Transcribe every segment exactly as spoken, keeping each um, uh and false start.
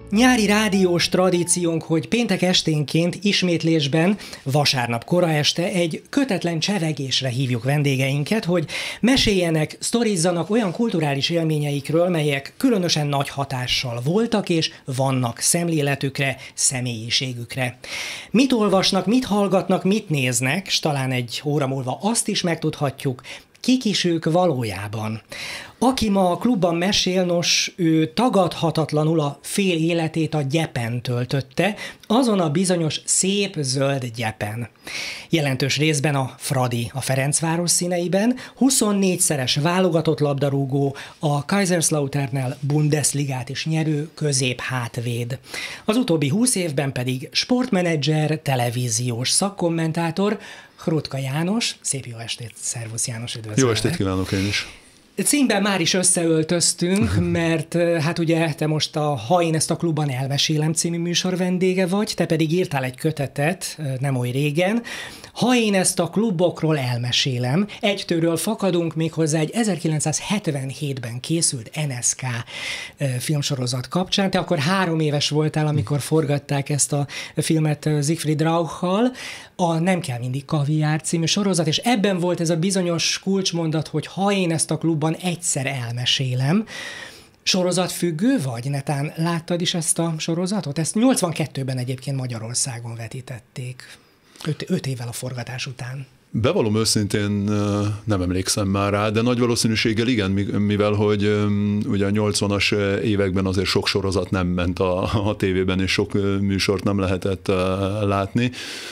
Nyári rádiós tradíciónk, hogy péntek esténként ismétlésben, vasárnap kora este egy kötetlen csevegésre hívjuk vendégeinket, hogy meséljenek, sztorizzanak olyan kulturális élményeikről, melyek különösen nagy hatással voltak és vannak szemléletükre, személyiségükre. Mit olvasnak, mit hallgatnak, mit néznek, s talán egy óra múlva azt is megtudhatjuk, kik is ők valójában. Aki ma a klubban mesél, nos, ő tagadhatatlanul a fél életét a gyepen töltötte, azon a bizonyos szép zöld gyepen. Jelentős részben a Fradi a Ferencváros színeiben, huszonnégyszeres válogatott labdarúgó, a Kaiserslauternnel Bundesligát is nyerő közép-hátvéd. Az utóbbi húsz évben pedig sportmenedzser, televíziós szakkommentátor, Hrutka János. Szép jó estét, szervusz János, üdvözlök. Jó estét kívánok én is. Címben már is összeöltöztünk, mert hát ugye te most a Ha én ezt a klubban elmesélem című műsor vendége vagy, te pedig írtál egy kötetet nem oly régen. Ha én ezt a klubokról elmesélem, egytőről fakadunk, méghozzá egy ezerkilencszázhetvenhétben készült en es ká filmsorozat kapcsán. Te akkor három éves voltál, amikor forgatták ezt a filmet Siegfried Rauchal, a Nem kell mindig kaviár című sorozat, és ebben volt ez a bizonyos kulcsmondat, hogy ha én ezt a klubban egyszer elmesélem. Sorozatfüggő vagy? Netán láttad is ezt a sorozatot? Ezt nyolcvankettőben egyébként Magyarországon vetítették, öt, öt évvel a forgatás után. Bevallom őszintén, nem emlékszem már rá, de nagy valószínűséggel igen, mivel hogy ugye a nyolcvanas években azért sok sorozat nem ment a, a tévében, és sok műsort nem lehetett látni.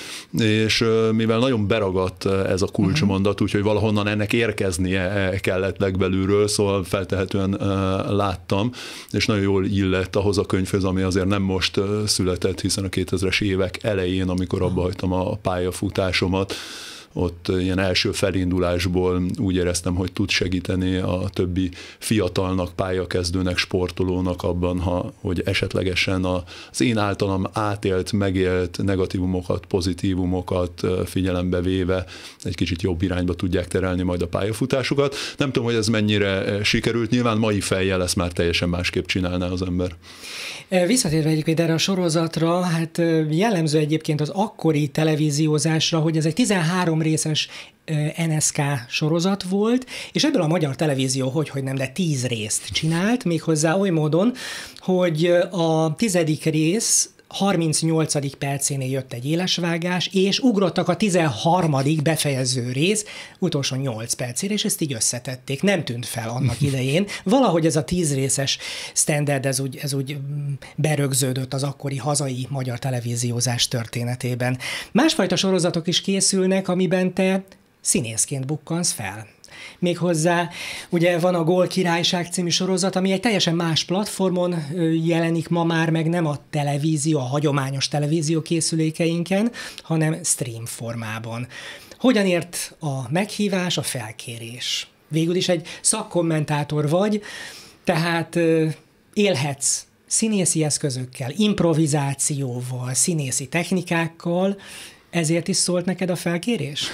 És mivel nagyon beragadt ez a kulcsmondat, úgyhogy valahonnan ennek érkeznie kellett legbelülről, szóval feltehetően láttam, és nagyon jól illett ahhoz a könyvhöz, ami azért nem most született, hiszen a kétezres évek elején, amikor abba hagytam a pályafutásomat, ott ilyen első felindulásból úgy éreztem, hogy tud segíteni a többi fiatalnak, pályakezdőnek, sportolónak abban, ha, hogy esetlegesen az én általam átélt, megélt negatívumokat, pozitívumokat figyelembe véve egy kicsit jobb irányba tudják terelni majd a pályafutásukat. Nem tudom, hogy ez mennyire sikerült, nyilván mai fejjel ezt már teljesen másképp csinálná az ember. Visszatérve egyébként erre a sorozatra, hát jellemző egyébként az akkori televíziózásra, hogy ez egy tizenhárom részes en es ká sorozat volt, és ebből a Magyar Televízió hogy, hogy nem, de tíz részt csinált, méghozzá oly módon, hogy a tizedik rész harmincnyolcadik percénél jött egy élesvágás, és ugrottak a tizenharmadik befejező rész utolsó nyolc percére, és ezt így összetették. Nem tűnt fel annak idején. Valahogy ez a tíz részes standard, ez úgy, ez úgy berögződött az akkori hazai magyar televíziózás történetében. Másfajta sorozatok is készülnek, amiben te színészként bukkansz fel. Méghozzá ugye van a Gól Királyság című sorozat, ami egy teljesen más platformon jelenik ma már meg, nem a televízió, a hagyományos televízió készülékeinken, hanem stream formában. Hogyan ért a meghívás, a felkérés? Végül is egy szakkommentátor vagy, tehát élhetsz színészi eszközökkel, improvizációval, színészi technikákkal, ezért is szólt neked a felkérés?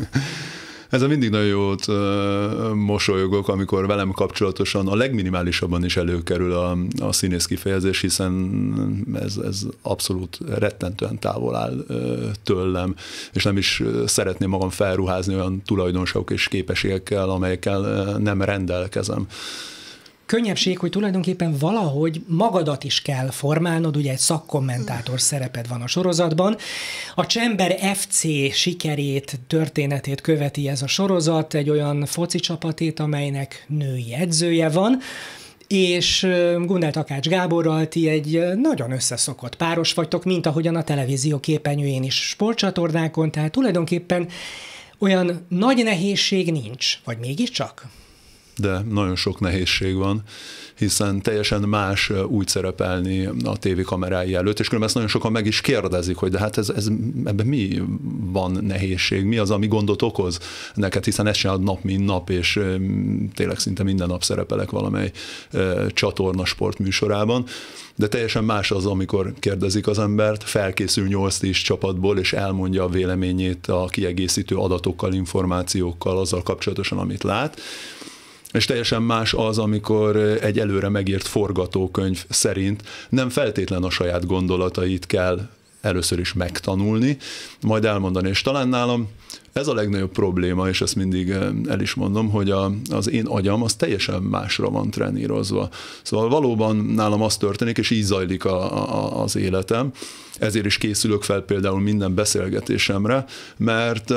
Ezzel mindig nagyon jót uh, mosolyogok, amikor velem kapcsolatosan a legminimálisabban is előkerül a, a színész kifejezés, hiszen ez, ez abszolút rettentően távol áll uh, tőlem, és nem is szeretném magam felruházni olyan tulajdonságok és képességekkel, amelyekkel uh, nem rendelkezem. Könnyebbség, hogy tulajdonképpen valahogy magadat is kell formálnod, ugye egy szakkommentátor szereped van a sorozatban. A Csember ef cé sikerét, történetét követi ez a sorozat, egy olyan foci csapatét, amelynek női edzője van, és Gundel Takács Gáborral ti egy nagyon összeszokott páros vagytok, mint ahogyan a televízió képernyőjén is sportcsatornákon, tehát tulajdonképpen olyan nagy nehézség nincs, vagy mégiscsak? De nagyon sok nehézség van, hiszen teljesen más úgy szerepelni a tévé kamerái előtt, és különben ezt nagyon sokan meg is kérdezik, hogy de hát ez, ez, ebben mi van nehézség, mi az, ami gondot okoz neked, hiszen ezt csinálod nap, mint nap, és tényleg szinte minden nap szerepelek valamely csatorna sportműsorában, de teljesen más az, amikor kérdezik az embert, felkészül nyolc-tíz csapatból, és elmondja a véleményét a kiegészítő adatokkal, információkkal, azzal kapcsolatosan, amit lát, És teljesen más az, amikor egy előre megírt forgatókönyv szerint nem feltétlen a saját gondolatait kell először is megtanulni, majd elmondani. És talán nálam ez a legnagyobb probléma, és ezt mindig el is mondom, hogy a, az én agyam az teljesen másra van trenírozva. Szóval valóban nálam az történik, és így zajlik a, a, az életem. Ezért is készülök fel például minden beszélgetésemre, mert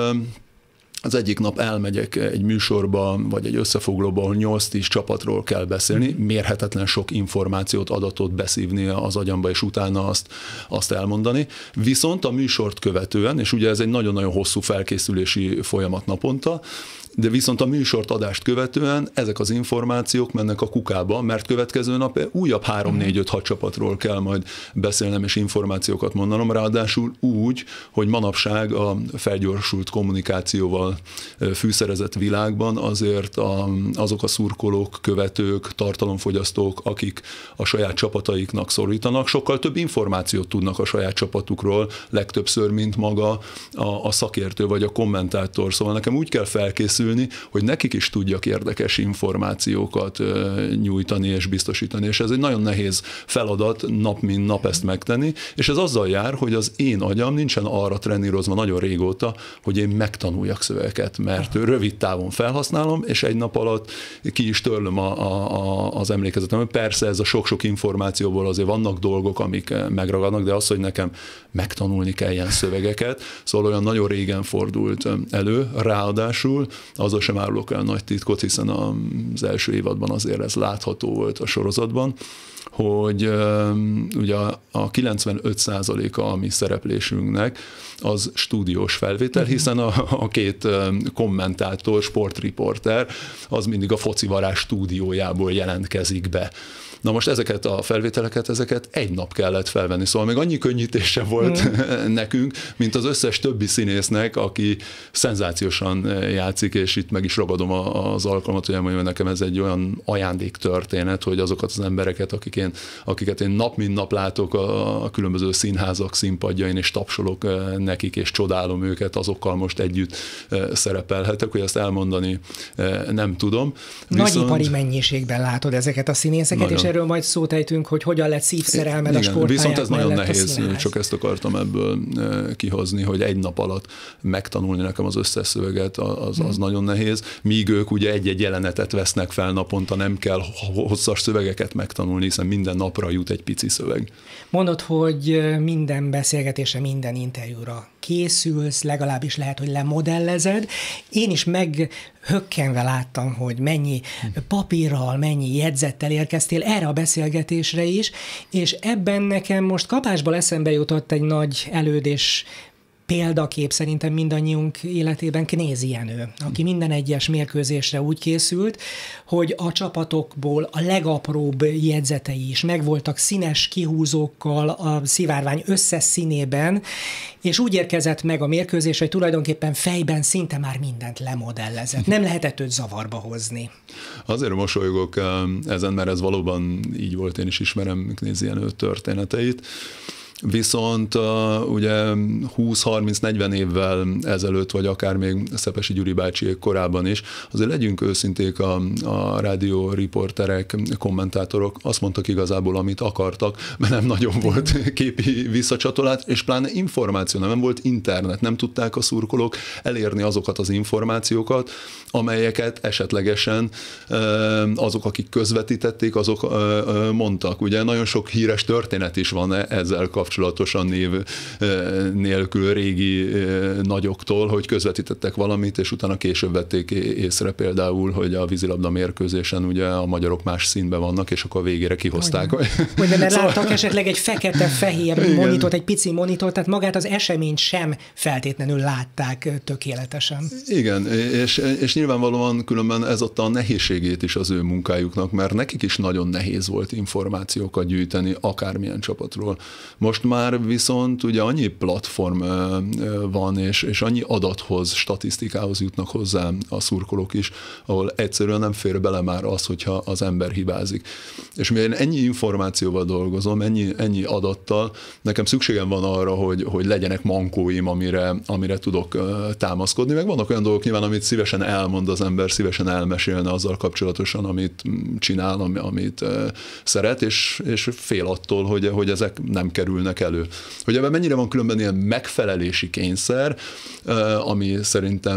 az egyik nap elmegyek egy műsorba, vagy egy összefoglalóba, ahol nyolc-tíz csapatról kell beszélni, mérhetetlen sok információt, adatot beszívni az agyamba, és utána azt, azt elmondani. Viszont a műsort követően, és ugye ez egy nagyon-nagyon hosszú felkészülési folyamat naponta, de viszont a műsort adást követően ezek az információk mennek a kukába, mert következő nap újabb három, négy, öt, hat csapatról kell majd beszélnem és információkat mondanom, ráadásul úgy, hogy manapság a felgyorsult kommunikációval fűszerezett világban azért a, azok a szurkolók, követők, tartalomfogyasztók, akik a saját csapataiknak szorítanak, sokkal több információt tudnak a saját csapatukról, legtöbbször, mint maga a, a szakértő vagy a kommentátor. Szóval nekem úgy kell felkészülni, hogy nekik is tudjak érdekes információkat nyújtani és biztosítani. És ez egy nagyon nehéz feladat nap mint nap ezt megtenni, és ez azzal jár, hogy az én agyam nincsen arra trenírozva nagyon régóta, hogy én megtanuljak szövegeket, mert rövid távon felhasználom, és egy nap alatt ki is törlöm a, a, az emlékezetem. Persze ez a sok-sok információból azért vannak dolgok, amik megragadnak, de az, hogy nekem megtanulni kell ilyen szövegeket, szóval olyan nagyon régen fordult elő, ráadásul azzal sem árulok el nagy titkot, hiszen az első évadban azért ez látható volt a sorozatban, hogy ugye a kilencvenöt százaléka a mi szereplésünknek az stúdiós felvétel, hiszen a, a két kommentátor, sportriporter az mindig a focivarázs stúdiójából jelentkezik be. Na most ezeket a felvételeket, ezeket egy nap kellett felvenni, szóval még annyi könnyítése volt mm. nekünk, mint az összes többi színésznek, aki szenzációsan játszik, és itt meg is ragadom az alkalmat, hogy elmondjam, hogy nekem ez egy olyan ajándéktörténet, hogy azokat az embereket, akik én, akiket én nap mint nap látok a, a különböző színházak színpadjain, és tapsolok nekik, és csodálom őket, azokkal most együtt szerepelhetek, hogy ezt elmondani nem tudom. Viszont... Nagyipari mennyiségben látod ezeket a színészeket, nagyon. És erről majd szót ejtünk, hogy hogyan lett szívszerelmed a sportpályák. Viszont ez nagyon nehéz, csak ezt akartam ebből kihozni, hogy egy nap alatt megtanulni nekem az összes szöveget, az, az hmm. nagyon nehéz. Míg ők ugye egy-egy jelenetet vesznek fel naponta, nem kell hosszas szövegeket megtanulni, hiszen minden napra jut egy pici szöveg. Mondod, hogy minden beszélgetésre, minden interjúra készülsz, legalábbis lehet, hogy lemodellezed. Én is meghökkenve láttam, hogy mennyi papírral, mennyi jegyzettel érkeztél erre a beszélgetésre is, és ebben nekem most kapásból eszembe jutott egy nagy előd és példakép szerintem mindannyiunk életében Knézi Jenő, aki minden egyes mérkőzésre úgy készült, hogy a csapatokból a legapróbb jegyzetei is megvoltak színes kihúzókkal a szivárvány összes színében, és úgy érkezett meg a mérkőzés, hogy tulajdonképpen fejben szinte már mindent lemodellezett. Nem lehetett őt zavarba hozni. Azért mosolygok ezen, mert ez valóban így volt, én is ismerem Knézi Jenő történeteit. Viszont uh, ugye húsz-harminc-negyven évvel ezelőtt, vagy akár még Szepesi Gyuri bácsiék korábban is, azért legyünk őszinték, a, a rádió riporterek, kommentátorok azt mondtak igazából, amit akartak, mert nem nagyon volt képi visszacsatolás, és pláne információ, nem volt internet, nem tudták a szurkolók elérni azokat az információkat, amelyeket esetlegesen azok, akik közvetítették, azok mondtak. Ugye nagyon sok híres történet is van ezzel kapcsolatban, kapcsolatosan név nélkül régi nagyoktól, hogy közvetítettek valamit, és utána később vették észre például, hogy a vízilabda mérkőzésen ugye a magyarok más színben vannak, és akkor végére kihozták. Hogy, hogy mert szóval... láttak esetleg egy fekete-fehér monitort, egy pici monitort, tehát magát az eseményt sem feltétlenül látták tökéletesen. Igen, és, és nyilvánvalóan különben ez adta a nehézségét is az ő munkájuknak, mert nekik is nagyon nehéz volt információkat gyűjteni akármilyen csapatról. Most most már viszont ugye annyi platform van, és, és annyi adathoz, statisztikához jutnak hozzá a szurkolók is, ahol egyszerűen nem fér bele már az, hogyha az ember hibázik. És mivel én ennyi információval dolgozom, ennyi, ennyi adattal, nekem szükségem van arra, hogy, hogy legyenek mankóim, amire, amire tudok támaszkodni, meg vannak olyan dolgok nyilván, amit szívesen elmond az ember, szívesen elmesélne azzal kapcsolatosan, amit csinál, amit szeret, és, és fél attól, hogy, hogy ezek nem kerülnek elő. Hogy ebben mennyire van különben ilyen megfelelési kényszer, ami szerintem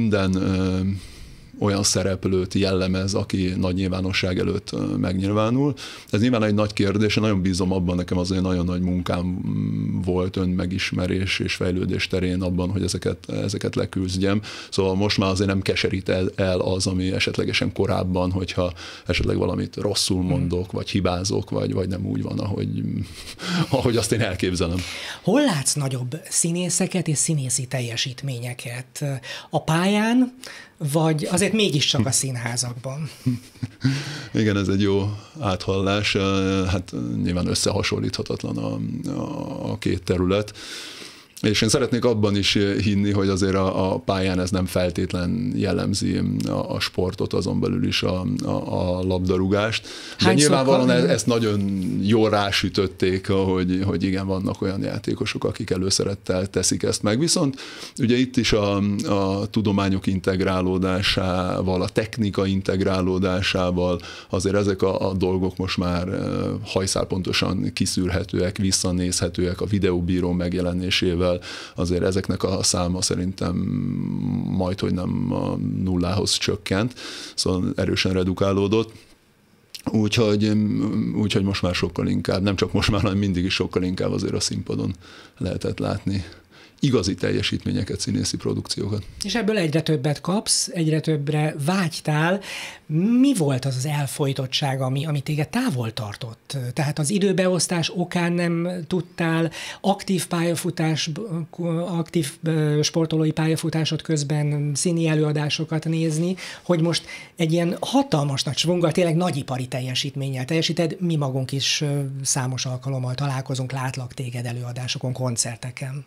minden olyan szereplőt jellemez, aki nagy nyilvánosság előtt megnyilvánul. Ez nyilván egy nagy kérdés, én nagyon bízom abban, nekem azért nagyon nagy munkám volt önmegismerés és fejlődés terén abban, hogy ezeket, ezeket leküzdjem. Szóval most már azért nem keserít el, el az, ami esetlegesen korábban, hogyha esetleg valamit rosszul mondok, vagy hibázok, vagy, vagy nem úgy van, ahogy, ahogy azt én elképzelem. Hol látsz nagyobb színészeket és színészi teljesítményeket? A pályán, vagy azért mégiscsak a színházakban? Igen, ez egy jó áthallás. Hát nyilván összehasonlíthatatlan a, a, a két terület. És én szeretnék abban is hinni, hogy azért a, a pályán ez nem feltétlen jellemzi a, a sportot, azon belül is a, a, a labdarúgást. De Hány nyilvánvalóan e, ezt nagyon jól rásütötték, hogy, hogy igen, vannak olyan játékosok, akik előszerettel teszik ezt meg. Viszont ugye itt is a, a tudományok integrálódásával, a technika integrálódásával azért ezek a, a dolgok most már hajszálpontosan kiszűrhetőek, visszanézhetőek a videóbíró megjelenésével. Azért ezeknek a száma szerintem majdhogy nem a nullához csökkent, szóval erősen redukálódott. Úgyhogy, úgyhogy most már sokkal inkább, nem csak most már, hanem mindig is sokkal inkább azért a színpadon lehetett látni igazi teljesítményeket, színészi produkciókat. És ebből egyre többet kapsz, egyre többre vágytál. Mi volt az az elfojtottság, ami, ami téged távol tartott? Tehát az időbeosztás okán nem tudtál aktív pályafutás, aktív sportolói pályafutásod közben színi előadásokat nézni, hogy most egy ilyen hatalmas nagy svunggal, tényleg nagyipari teljesítménnyel teljesíted, mi magunk is számos alkalommal találkozunk, látlak téged előadásokon, koncerteken.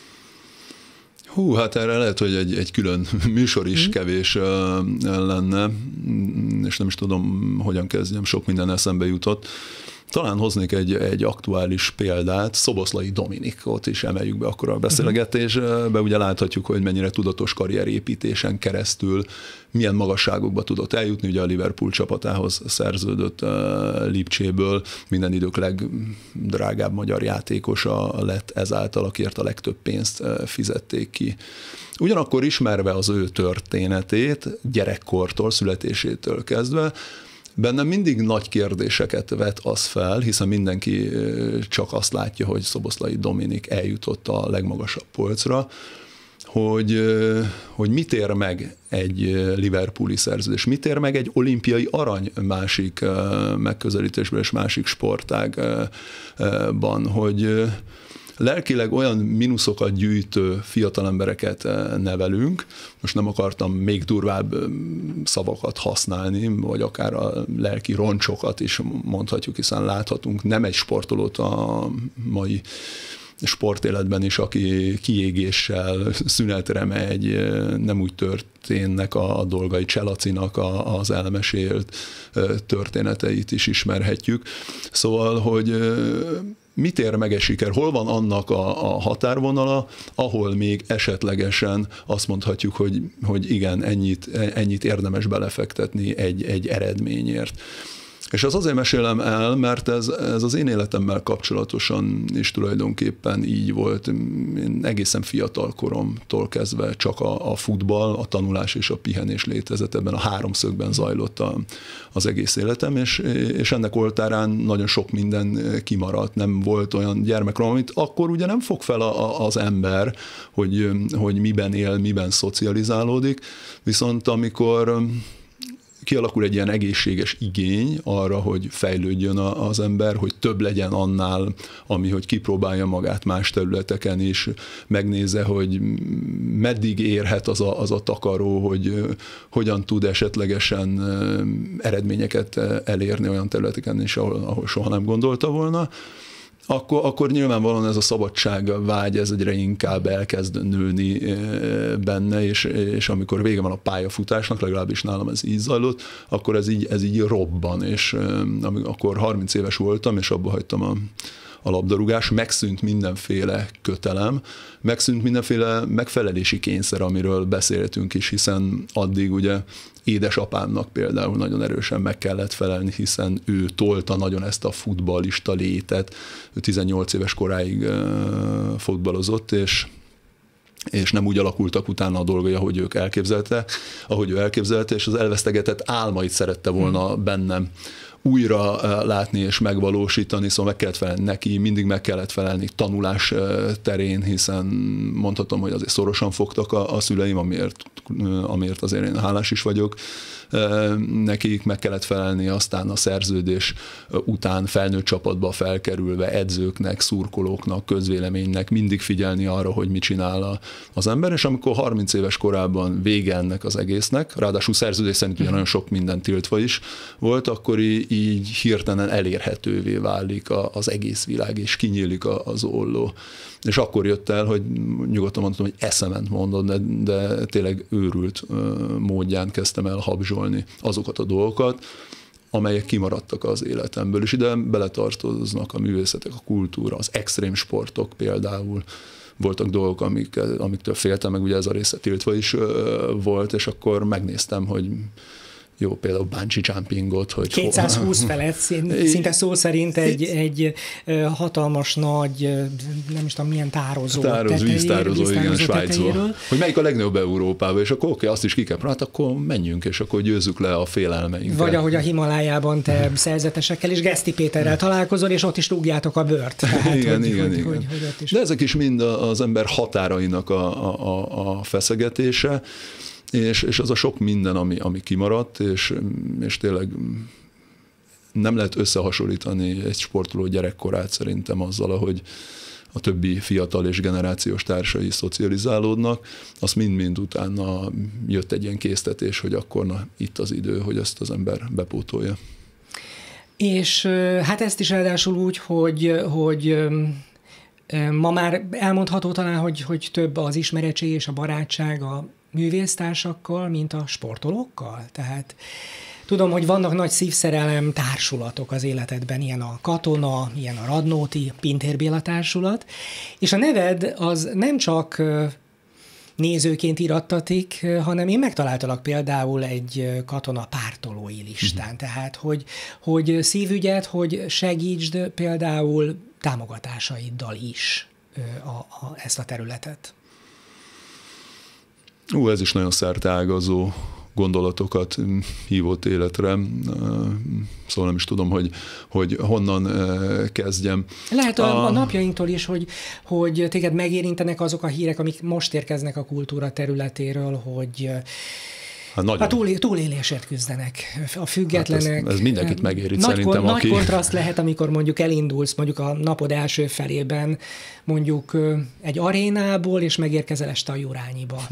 Hú, hát erre lehet, hogy egy, egy külön műsor is kevés uh, lenne, és nem is tudom, hogyan kezdjem, sok minden eszembe jutott. Talán hoznék egy, egy aktuális példát, Szoboszlai Dominikot is emeljük be akkor a beszélgetésbe, ugye láthatjuk, hogy mennyire tudatos karrierépítésen keresztül milyen magasságokba tudott eljutni, ugye a Liverpool csapatához szerződött uh, Lipcséből, minden idők legdrágább magyar játékosa lett ezáltal, akiért a legtöbb pénzt uh, fizették ki. Ugyanakkor ismerve az ő történetét, gyerekkortól, születésétől kezdve, bennem mindig nagy kérdéseket vet az fel, hiszen mindenki csak azt látja, hogy Szoboszlai Dominik eljutott a legmagasabb polcra, hogy, hogy mit ér meg egy liverpooli szerződés, mit ér meg egy olimpiai arany másik megközelítésben és másik sportágban, hogy lelkileg olyan mínuszokat gyűjtő fiatal embereket nevelünk, most nem akartam még durvább szavakat használni, vagy akár a lelki roncsokat is mondhatjuk, hiszen láthatunk nem egy sportolót a mai sportéletben is, aki kiégéssel szünetre megy, nem úgy történnek a dolgai, Cselacinak az elmesélt történeteit is ismerhetjük. Szóval, hogy mit ér meg egy siker? Hol van annak a, a határvonala, ahol még esetlegesen azt mondhatjuk, hogy, hogy igen, ennyit, ennyit érdemes belefektetni egy, egy eredményért. És az azért mesélem el, mert ez, ez az én életemmel kapcsolatosan is tulajdonképpen így volt. Én egészen fiatal koromtól kezdve csak a, a futball, a tanulás és a pihenés létezett, ebben a háromszögben zajlott a, az egész életem, és, és ennek oltárán nagyon sok minden kimaradt. Nem volt olyan gyermekrom, amit akkor ugye nem fog fel a, a, az ember, hogy, hogy miben él, miben szocializálódik, viszont amikor kialakul egy ilyen egészséges igény arra, hogy fejlődjön az ember, hogy több legyen annál, ami, hogy kipróbálja magát más területeken is, megnézze, hogy meddig érhet az a, az a takaró, hogy hogyan tud esetlegesen eredményeket elérni olyan területeken is, ahol, ahol soha nem gondolta volna. akkor, akkor nyilvánvalóan ez a szabadság vágy, ez egyre inkább elkezd nőni benne, és, és amikor vége van a pályafutásnak, legalábbis nálam ez így zajlott, akkor ez így, ez így robban, és akkor harminc éves voltam, és abba hagytam a a labdarúgás, megszűnt mindenféle kötelem, megszűnt mindenféle megfelelési kényszer, amiről beszéltünk is, hiszen addig ugye édesapámnak például nagyon erősen meg kellett felelni, hiszen ő tolta nagyon ezt a futballista létet, ő tizennyolc éves koráig futballozott, és és nem úgy alakultak utána a dolgai, ahogy ők elképzelte, ahogy ő elképzelte, és az elvesztegetett álmait szerette volna bennem újra látni és megvalósítani, szóval meg kellett felelni neki, mindig meg kellett felelni tanulás terén, hiszen mondhatom, hogy azért szorosan fogtak a, a szüleim, amiért, amiért azért én hálás is vagyok. Nekik meg kellett felelni aztán a szerződés után felnőtt csapatba felkerülve edzőknek, szurkolóknak, közvéleménynek, mindig figyelni arra, hogy mit csinál az ember, és amikor harminc éves korában vége ennek az egésznek, ráadásul szerződés szerint ugye nagyon sok minden tiltva is volt, akkor így hirtelen elérhetővé válik az egész világ, és kinyílik az olló. És akkor jött el, hogy nyugodtan mondtam, hogy eszement mondod, de, de tényleg őrült módján kezdtem el habzsolni azokat a dolgokat, amelyek kimaradtak az életemből, és ide beletartoznak a művészetek, a kultúra, az extrém sportok például. Voltak dolgok, amik, amiktől féltem, meg ugye ez a része tiltva is volt, és akkor megnéztem, hogy jó, például bungee jumpingot, hogy... kétszázhúsz felett, szinte szó szerint egy, egy hatalmas nagy, nem is tudom milyen tározó. Tároz, víztározó, igen, Svájcban. Hogy melyik a legnagyobb Európában, és akkor oké, azt is ki kell, hát akkor menjünk, és akkor győzzük le a félelmeinket. Vagy ahogy a Himalájában te szerzetesekkel és Geszti Péterrel találkozol, és ott is rúgjátok a bőrt. Tehát, igen, hogy, igen, hogy, igen. hogy, hogy is... De ezek is mind az ember határainak a, a, a feszegetése, És, és az a sok minden, ami, ami kimaradt, és, és tényleg nem lehet összehasonlítani egy sportoló gyerekkorát szerintem azzal, ahogy a többi fiatal és generációs társai szocializálódnak, az mind-mind utána jött egy ilyen késztetés, hogy akkor na, itt az idő, hogy ezt az ember bepótolja. És hát ezt is ráadásul úgy, hogy, hogy ma már elmondható talán, hogy, hogy több az ismerettség és a barátság a művésztársakkal, mint a sportolókkal. Tehát tudom, hogy vannak nagy szívszerelem társulatok az életedben, ilyen a Katona, ilyen a Radnóti, Pintér Béla társulat, és a neved az nem csak nézőként irattatik, hanem én megtaláltalak például egy Katona pártolói listán. Mm-hmm. Tehát, hogy, hogy szívügyed, hogy segítsd például támogatásaiddal is a, a, ezt a területet. Ú, ez is nagyon szerteágazó gondolatokat hívott életre, szóval nem is tudom, hogy, hogy honnan kezdjem. Lehet a, a napjainktól is, hogy, hogy téged megérintenek azok a hírek, amik most érkeznek a kultúra területéről, hogy hát a túl, túlélésért küzdenek a függetlenek. Hát ez, ez mindenkit megérít nagy szerintem. Kon, aki... Nagy kontraszt lehet, amikor mondjuk elindulsz mondjuk a napod első felében mondjuk egy arénából, és megérkezel este a Jurányiba.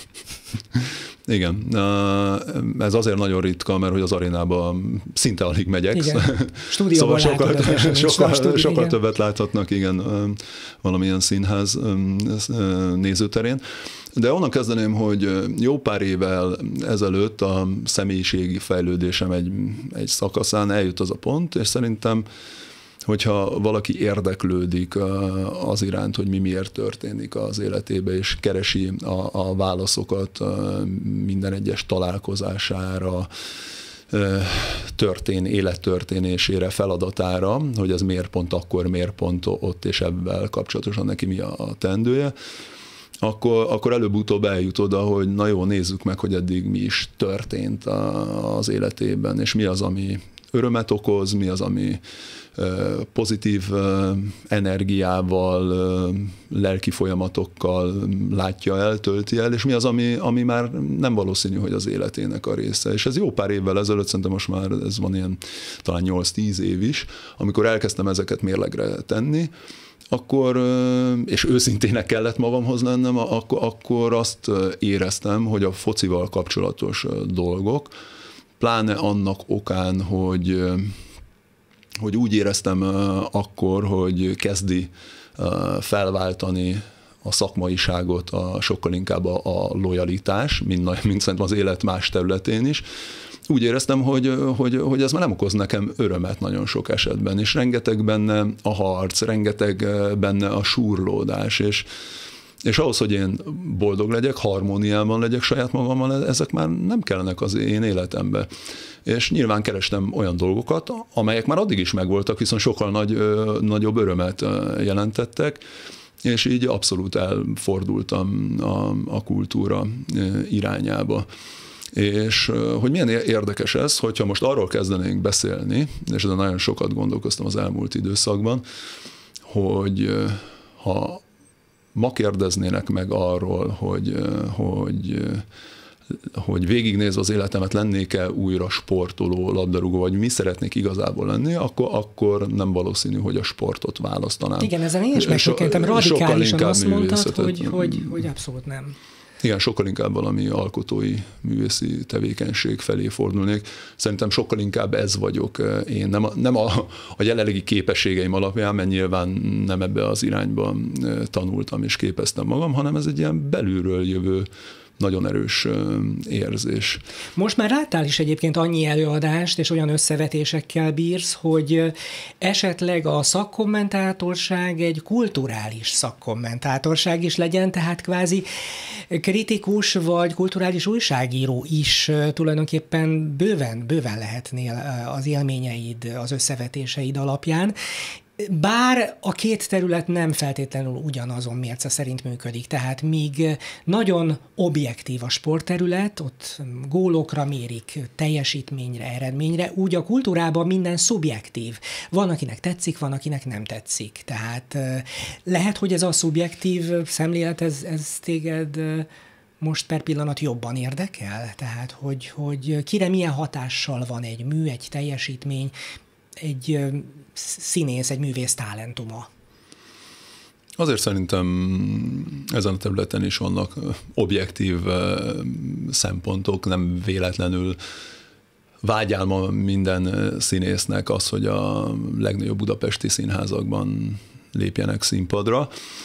Igen, ez azért nagyon ritka, mert hogy az arénába szinte alig megyek. Igen. Stúdióban szóval sokkal, látod, sokkal, stúdió, sokkal igen. többet láthatnak, igen, valamilyen színház nézőterén. De onnan kezdeném, hogy jó pár évvel ezelőtt a személyiségi fejlődésem egy, egy szakaszán eljut az a pont, és szerintem, hogyha valaki érdeklődik az iránt, hogy mi miért történik az életébe, és keresi a, a válaszokat minden egyes találkozására, történ, élettörténésére, feladatára, hogy ez miért pont akkor, miért pont ott, és ebben kapcsolatosan neki mi a teendője, akkor, akkor előbb-utóbb eljut oda, hogy na jó, nézzük meg, hogy eddig mi is történt az életében, és mi az, ami örömet okoz, mi az, ami pozitív energiával, lelki folyamatokkal látja el, tölti el, és mi az, ami, ami már nem valószínű, hogy az életének a része. És ez jó pár évvel ezelőtt, szerintem most már ez van ilyen talán nyolc-tíz év is, amikor elkezdtem ezeket mérlegre tenni, akkor, és őszintének kellett magamhoz lennem, akkor, akkor azt éreztem, hogy a focival kapcsolatos dolgok, pláne annak okán, hogy hogy úgy éreztem akkor, hogy kezdi felváltani a szakmaiságot, a, sokkal inkább a, a lojalitás, mint, mint szerintem az élet más területén is. Úgy éreztem, hogy, hogy, hogy ez már nem okoz nekem örömet nagyon sok esetben, és rengeteg benne a harc, rengeteg benne a súrlódás, és, és ahhoz, hogy én boldog legyek, harmóniában legyek saját magammal, ezek már nem kellenek az én életembe. És nyilván kerestem olyan dolgokat, amelyek már addig is megvoltak, viszont sokkal nagy, nagyobb örömet jelentettek, és így abszolút elfordultam a, a kultúra irányába. És hogy milyen érdekes ez, hogyha most arról kezdenénk beszélni, és ezen nagyon sokat gondolkoztam az elmúlt időszakban, hogy ha ma kérdeznének meg arról, hogy, hogy, hogy végignézve az életemet lennék-e újra sportoló, labdarúgó, vagy mi szeretnék igazából lenni, akkor, akkor nem valószínű, hogy a sportot választanám. Igen, ezen én is megtökkentem, radikálisan azt mondtad, hogy, hogy, hogy abszolút nem. Igen, sokkal inkább valami alkotói, művészi tevékenység felé fordulnék. Szerintem sokkal inkább ez vagyok én. Nem a, nem a, a jelenlegi képességeim alapján, mert nyilván nem ebbe az irányba tanultam és képeztem magam, hanem ez egy ilyen belülről jövő nagyon erős érzés. Most már láttál is egyébként annyi előadást, és olyan összevetésekkel bírsz, hogy esetleg a szakkommentátorság egy kulturális szakkommentátorság is legyen, tehát kvázi kritikus vagy kulturális újságíró is tulajdonképpen bőven, bőven lehetnél az élményeid, az összevetéseid alapján. Bár a két terület nem feltétlenül ugyanazon mérce szerint működik, tehát míg nagyon objektív a sportterület, ott gólokra mérik, teljesítményre, eredményre, úgy a kultúrában minden szubjektív. Van, akinek tetszik, van, akinek nem tetszik. Tehát lehet, hogy ez a szubjektív szemlélet, ez, ez téged most per pillanat jobban érdekel? Tehát, hogy, hogy kire milyen hatással van egy mű, egy teljesítmény, egy színész, egy művész talentuma? Azért szerintem ezen a területen is vannak objektív szempontok, nem véletlenül vágyálma minden színésznek az, hogy a legnagyobb budapesti színházakban lépjenek színpadra,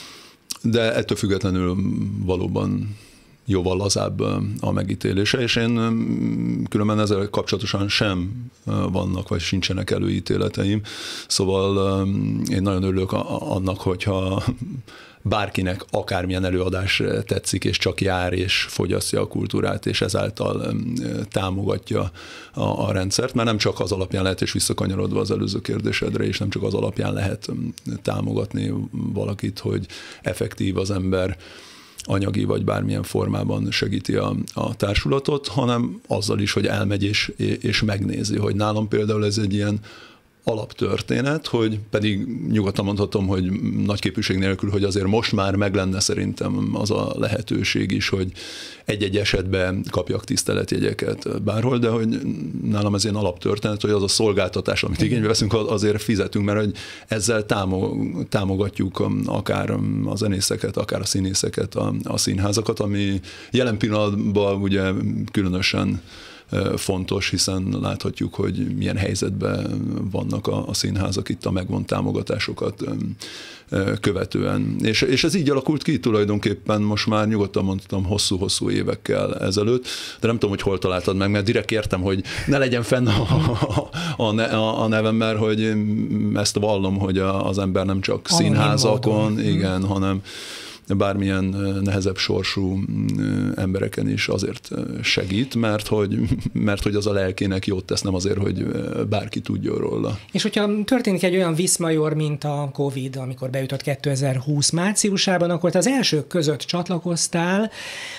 de ettől függetlenül valóban jóval lazább a megítélése, és én különben ezzel kapcsolatosan sem vannak, vagy sincsenek előítéleteim. Szóval én nagyon örülök annak, hogyha bárkinek akármilyen előadás tetszik, és csak jár, és fogyasztja a kultúrát, és ezáltal támogatja a, a rendszert, mert nem csak az alapján lehet, és visszakanyarodva az előző kérdésedre, és nem csak az alapján lehet támogatni valakit, hogy effektív az ember, anyagi vagy bármilyen formában segíti a, a társulatot, hanem azzal is, hogy elmegy és, és megnézi, hogy nálam például ez egy ilyen alaptörténet, hogy pedig nyugodtan mondhatom, hogy nagy képűség nélkül, hogy azért most már meg lenne szerintem az a lehetőség is, hogy egy-egy esetben kapjak tiszteletjegyeket bárhol, de hogy nálam ez ilyen alaptörténet, hogy az a szolgáltatás, amit igénybe veszünk, azért fizetünk, mert hogy ezzel támogatjuk akár a zenészeket, akár a színészeket, a, a színházakat, ami jelen pillanatban ugye különösen fontos, hiszen láthatjuk, hogy milyen helyzetben vannak a, a színházak itt a megvont támogatásokat követően. És, és ez így alakult ki tulajdonképpen most már nyugodtan mondtam hosszú-hosszú évekkel ezelőtt, de nem tudom, hogy hol találtad meg, mert direkt értem, hogy ne legyen fenn a, a, a, a nevem, mert hogy ezt vallom, hogy az ember nem csak színházakon, igen, hmm. hanem bármilyen nehezebb sorsú embereken is azért segít, mert hogy, mert hogy az a lelkének jót tesz, nem azért, hogy bárki tudjon róla. És hogyha történik egy olyan viszmajor, mint a Covid, amikor beütött kétezer-húsz márciusában, akkor te az elsők között csatlakoztál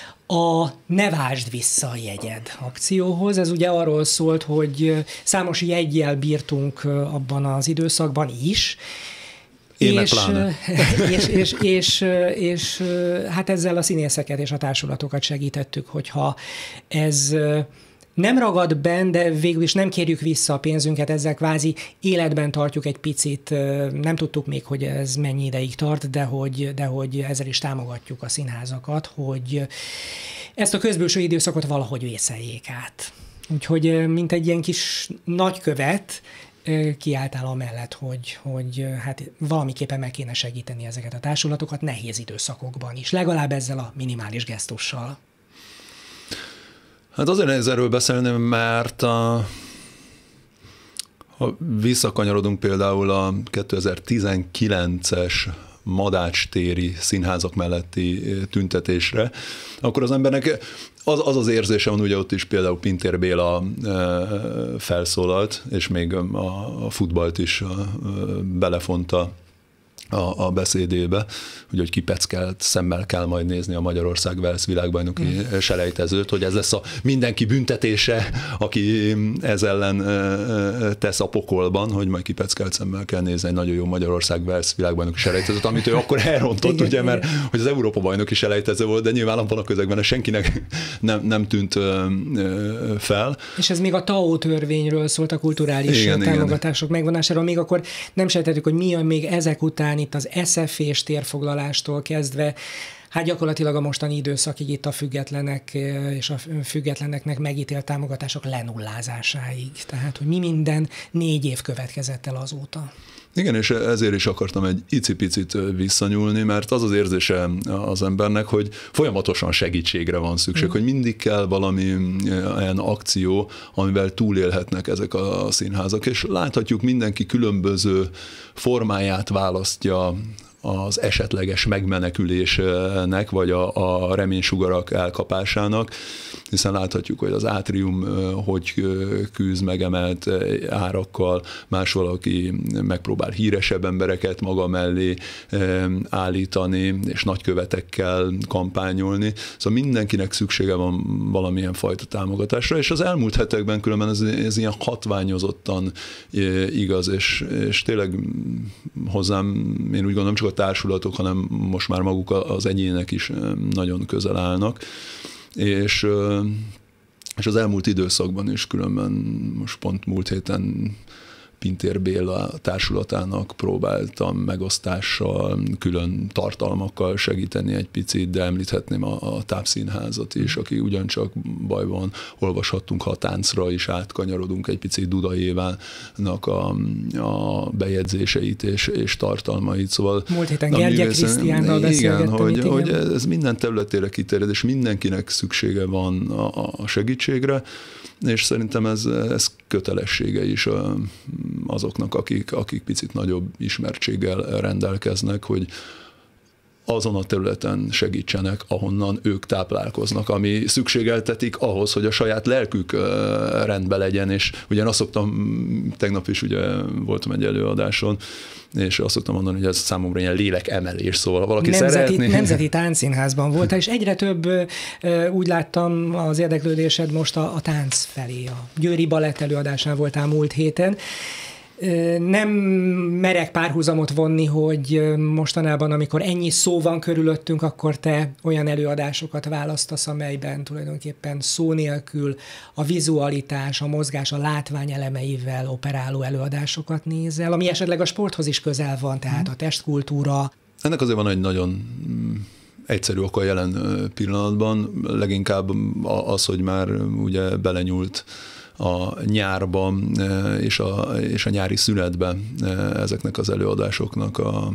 a Ne vásd vissza a jegyed akcióhoz. Ez ugye arról szólt, hogy számos jeggyel bírtunk abban az időszakban is, Én és, és, és, és, és hát ezzel a színészeket és a társulatokat segítettük, hogyha ez nem ragad benn, de végül is nem kérjük vissza a pénzünket, ezzel kvázi életben tartjuk egy picit, nem tudtuk még, hogy ez mennyi ideig tart, de hogy, de hogy ezzel is támogatjuk a színházakat, hogy ezt a közbülső időszakot valahogy vészeljék át. Úgyhogy mint egy ilyen kis nagykövet, kiálltál amellett, hogy, hogy hát valamiképpen meg kéne segíteni ezeket a társulatokat nehéz időszakokban is, legalább ezzel a minimális gesztussal. Hát azért nehéz erről beszélni, mert a, ha visszakanyarodunk például a kétezer-tizenkilences Madács téri színházak melletti tüntetésre, akkor az embernek az az, az érzése van, ugye ott is például Pintér Béla felszólalt, és még a, a futballt is belefonta a, a beszédébe, ugye, hogy kipeckelt szemmel kell majd nézni a Magyarország-Velsz világbajnoki mm. selejtezőt, hogy ez lesz a mindenki büntetése, aki ez ellen tesz a pokolban, hogy majd kipeckelt szemmel kell nézni egy nagyon jó Magyarország-Velsz világbajnoki selejtezőt, amit ő akkor elrontott, igen, ugye, mert igen. hogy az Európa-bajnoki selejtező volt, de nyilván abban a közegben ez senkinek nem, nem tűnt fel. És ez még a té á o törvényről szólt, a kulturális igen, támogatások igen. megvonásáról, még akkor nem sejtettük, hogy mi jön még ezek után itt az es ef és térfoglalástól kezdve, hát gyakorlatilag a mostani időszakig itt a függetlenek és a függetleneknek megítélt támogatások lenullázásáig. Tehát, hogy mi minden négy év következett el azóta. Igen, és ezért is akartam egy icipicit visszanyúlni, mert az az érzése az embernek, hogy folyamatosan segítségre van szükség, mm. hogy mindig kell valami olyan akció, amivel túlélhetnek ezek a színházak, és láthatjuk, mindenki különböző formáját választja az esetleges megmenekülésnek, vagy a, a reménysugarak elkapásának, hiszen láthatjuk, hogy az Átrium hogy küzd megemelt árakkal, más valaki megpróbál híresebb embereket maga mellé állítani, és nagykövetekkel kampányolni. Szóval mindenkinek szüksége van valamilyen fajta támogatásra, és az elmúlt hetekben különben ez, ez ilyen hatványozottan igaz, és, és tényleg hozzám, én úgy gondolom, csak a társulatok, hanem most már maguk az egyének is nagyon közel állnak. És, és az elmúlt időszakban is különben, most pont múlt héten Pintér Béla társulatának próbáltam megosztással, külön tartalmakkal segíteni egy picit, de említhetném a, a Tápszínházat is, aki ugyancsak bajban, olvashattunk, ha a táncra is átkanyarodunk egy picit Duda Évának a, a bejegyzéseit és, és tartalmait. Szóval, múlt héten Gergye Krisztiánnal beszélgettem. Igen, hogy, igen, hogy ez minden területére kiterjed, és mindenkinek szüksége van a, a segítségre, és szerintem ez, ez kötelessége is azoknak, akik, akik picit nagyobb ismertséggel rendelkeznek, hogy azon a területen segítsenek, ahonnan ők táplálkoznak, ami szükségeltetik ahhoz, hogy a saját lelkük rendben legyen, és ugye azt szoktam, tegnap is ugye voltam egy előadáson, és azt szoktam mondani, hogy ez számomra ilyen lélekemelés, szóval valaki Nemzeti, szeretné... Nemzeti Táncszínházban voltál, és egyre több, úgy láttam az érdeklődésed most a, a tánc felé. A Győri Balett előadásán voltál múlt héten. Nem merek párhuzamot vonni, hogy mostanában, amikor ennyi szó van körülöttünk, akkor te olyan előadásokat választasz, amelyben tulajdonképpen szó nélkül a vizualitás, a mozgás, a látvány elemeivel operáló előadásokat nézel, ami esetleg a sporthoz is közel van, tehát a testkultúra. Ennek azért van egy nagyon egyszerű oka jelen pillanatban, leginkább az, hogy már ugye belenyúlt a nyárban és a, és a nyári szünetben ezeknek az előadásoknak a,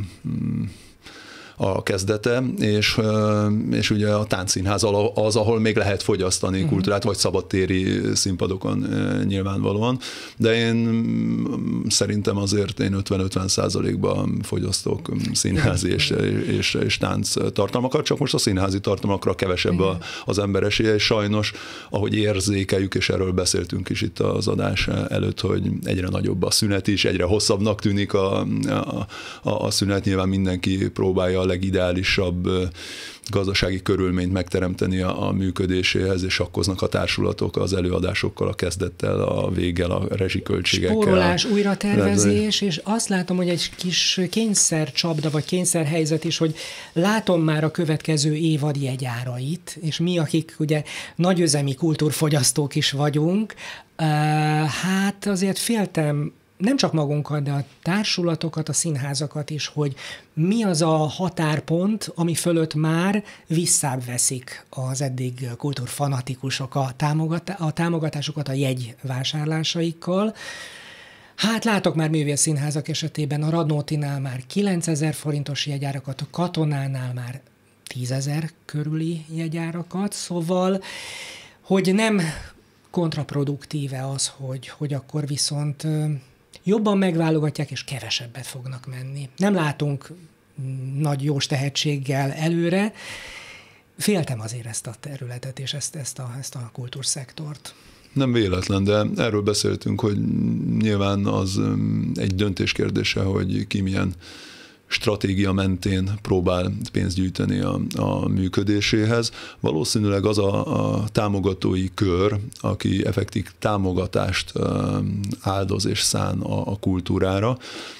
a kezdete, és, és ugye a Táncszínház az, ahol még lehet fogyasztani uh-huh. kultúrát, vagy szabadtéri színpadokon nyilvánvalóan, de én szerintem azért én ötven-ötven százalékban fogyasztok színházi és, és, és tánc tartalmakat, csak most a színházi tartalmakra kevesebb a, az ember esélye, és sajnos, ahogy érzékeljük, és erről beszéltünk is itt az adás előtt, hogy egyre nagyobb a szünet is, egyre hosszabbnak tűnik a, a, a szünet, nyilván mindenki próbálja a legideálisabb gazdasági körülményt megteremteni a, a működéséhez, és sakkoznak a társulatok az előadásokkal, a kezdettel, a véggel, a rezsiköltségekkel. Spórolás, újratervezés, és azt látom, hogy egy kis kényszercsapda, vagy kényszerhelyzet is, hogy látom már a következő évad jegyárait, és mi, akik ugye nagyüzemi kultúrfogyasztók is vagyunk, hát azért féltem nem csak magunkat, de a társulatokat, a színházakat is, hogy mi az a határpont, ami fölött már visszább veszik az eddig kultúrfanatikusok a, támogatá- a támogatásokat a jegyvásárlásaikkal. Hát látok már művészszínházak esetében, a Radnótinál már kilencezer forintos jegyárakat, a Katonánál már tízezer körüli jegyárakat, szóval, hogy nem kontraproduktíve az, hogy, hogy akkor viszont jobban megválogatják, és kevesebbet fognak menni. Nem látunk nagy jós tehetséggel előre. Féltem azért ezt a területet, és ezt, ezt, a, ezt a kultúrszektort. Nem véletlen, de erről beszéltünk, hogy nyilván az egy döntés kérdése, hogy ki milyen stratégia mentén próbál pénzt gyűjteni a, a működéséhez. Valószínűleg az a, a támogatói kör, aki effektív támogatást áldoz és szán a, a kultúrára,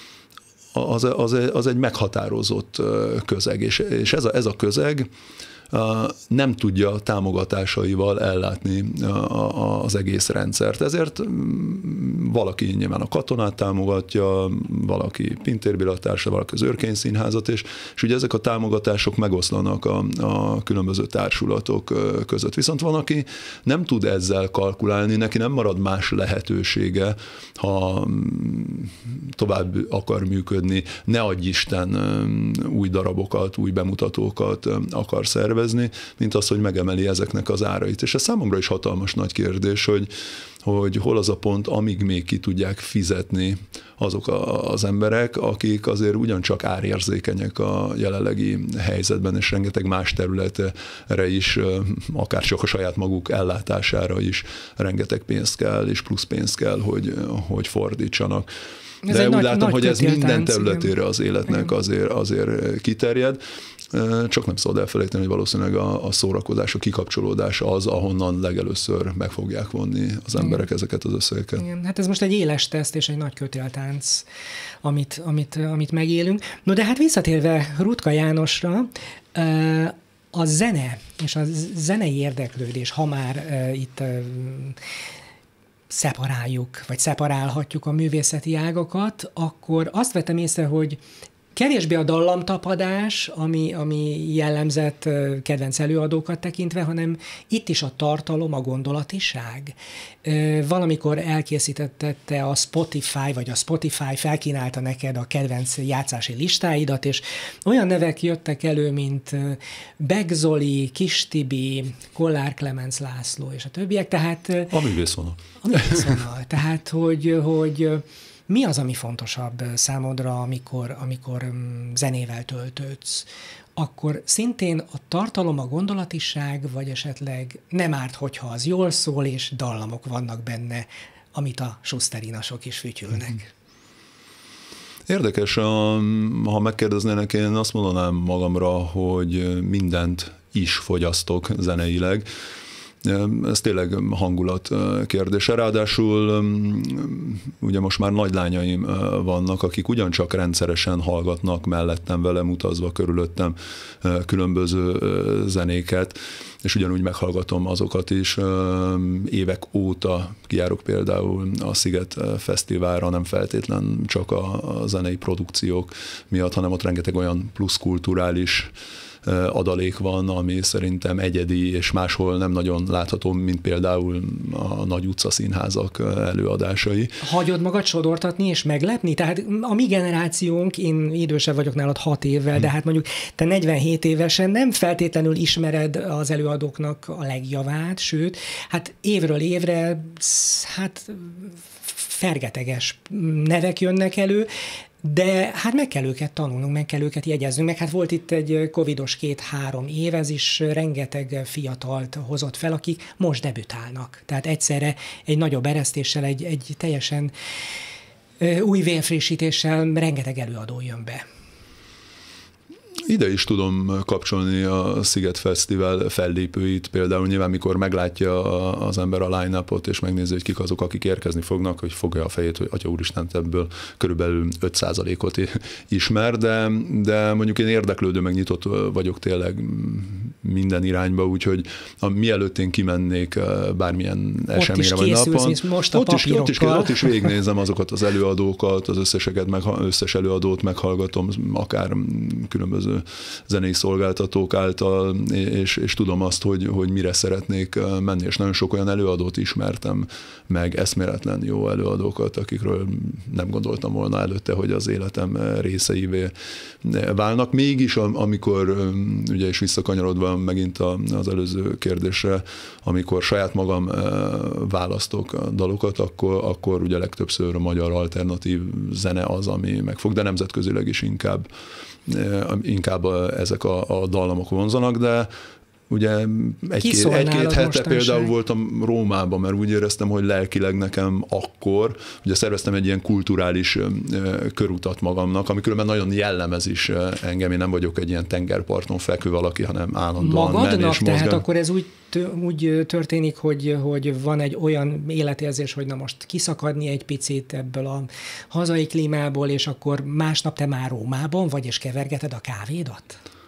az, az, az egy meghatározott közeg, és, és ez, a, ez a közeg nem tudja támogatásaival ellátni az egész rendszert. Ezért valaki nyilván a Katonát támogatja, valaki Pintér Béla Társa, valaki az Örkény Színházat, és, és ugye ezek a támogatások megoszlanak a, a különböző társulatok között. Viszont van, aki nem tud ezzel kalkulálni, neki nem marad más lehetősége, ha tovább akar működni, ne adj Isten új darabokat, új bemutatókat akar szervezni, mint az, hogy megemeli ezeknek az árait. És ez számomra is hatalmas nagy kérdés, hogy, hogy hol az a pont, amíg még ki tudják fizetni azok az emberek, akik azért ugyancsak árérzékenyek a jelenlegi helyzetben, és rengeteg más területre is, akár csak a saját maguk ellátására is rengeteg pénzt kell, és plusz pénzt kell, hogy, hogy fordítsanak. Ez De úgy nagy, látom, nagy hogy ez minden területére az életnek azért, azért kiterjed. Csak nem szabad elfelejteni, hogy valószínűleg a, a szórakozás, a kikapcsolódás az, ahonnan legelőször meg fogják vonni az emberek Igen. ezeket az összegeket. Igen. Hát ez most egy éles teszt és egy nagy kötéltánc, amit, amit, amit megélünk. No de hát visszatérve Rutka Jánosra, a zene és a zenei érdeklődés, ha már itt szeparáljuk, vagy szeparálhatjuk a művészeti ágakat, akkor azt vettem észre, hogy kevésbé a dallamtapadás, ami, ami jellemzett kedvenc előadókat tekintve, hanem itt is a tartalom, a gondolatiság. Valamikor elkészítette a Spotify, vagy a Spotify felkínálta neked a kedvenc játszási listáidat, és olyan nevek jöttek elő, mint Beck Zoli, Kis Tibi, Kollár Klemenc László, és a többiek, tehát... A művészvonal. A művészvonal. Tehát, hogy... hogy mi az, ami fontosabb számodra, amikor, amikor zenével töltődsz? Akkor szintén a tartalom, a gondolatiság, vagy esetleg nem árt, hogyha az jól szól, és dallamok vannak benne, amit a Schusterinasok is fütyülnek. Érdekes, ha megkérdeznének, én azt mondanám magamra, hogy mindent is fogyasztok zeneileg. Ez tényleg hangulat kérdése. Ráadásul ugye most már nagylányaim vannak, akik ugyancsak rendszeresen hallgatnak mellettem, velem utazva körülöttem különböző zenéket, és ugyanúgy meghallgatom azokat is. Évek óta kijárok például a Sziget Fesztiválra, nem feltétlen csak a zenei produkciók miatt, hanem ott rengeteg olyan plusz kulturális adalék van, ami szerintem egyedi, és máshol nem nagyon látható, mint például a nagy utcaszínházak előadásai. Hagyod magad sodortatni és meglepni? Tehát a mi generációnk, én idősebb vagyok nálad hat évvel, de hát mondjuk te negyvenhét évesen nem feltétlenül ismered az előadóknak a legjavát, sőt, hát évről évre hát fergeteges nevek jönnek elő, de hát meg kell őket tanulnunk, meg kell őket jegyeznünk, meg hát volt itt egy covidos két-három év, ez is rengeteg fiatalt hozott fel, akik most debütálnak. Tehát egyszerre egy nagyobb eresztéssel, egy, egy teljesen új vérfrissítéssel rengeteg előadó jön be. Ide is tudom kapcsolni a Sziget Fesztivál fellépőit, például nyilván mikor meglátja az ember a line-upot, és megnézi, hogy kik azok, akik érkezni fognak, hogy fogja a fejét, hogy atya úristen, ebből körülbelül öt százalékot ismer, de, de mondjuk én érdeklődő, meg nyitott vagyok tényleg minden irányba, úgyhogy a, mielőtt én kimennék bármilyen ott eseményre vagy napon, most ott, is, ott, is, ott is végignézem azokat az előadókat, az összeseket, meg, összes előadót meghallgatom, akár különböző zenei szolgáltatók által, és, és tudom azt, hogy, hogy mire szeretnék menni, és nagyon sok olyan előadót ismertem meg, eszméletlen jó előadókat, akikről nem gondoltam volna előtte, hogy az életem részeivé válnak. Mégis, amikor, ugye is visszakanyarodva megint az előző kérdésre, amikor saját magam választok a dalokat, akkor, akkor ugye legtöbbször a magyar alternatív zene az, ami megfog, de nemzetközileg is inkább, inkább ezek a, a dallamok vonzanak, de ugye egy-két, egy-két hete például voltam Rómában, mert úgy éreztem, hogy lelkileg nekem akkor, ugye szerveztem egy ilyen kulturális körutat magamnak, ami különben nagyon jellemez is engem, én nem vagyok egy ilyen tengerparton fekvő valaki, hanem állandóan magadnak, menni és mozgani. tehát akkor ez úgy, úgy történik, hogy, hogy van egy olyan életérzés, hogy na most kiszakadni egy picit ebből a hazai klímából, és akkor másnap te már Rómában vagy, és kevergeted a kávédat?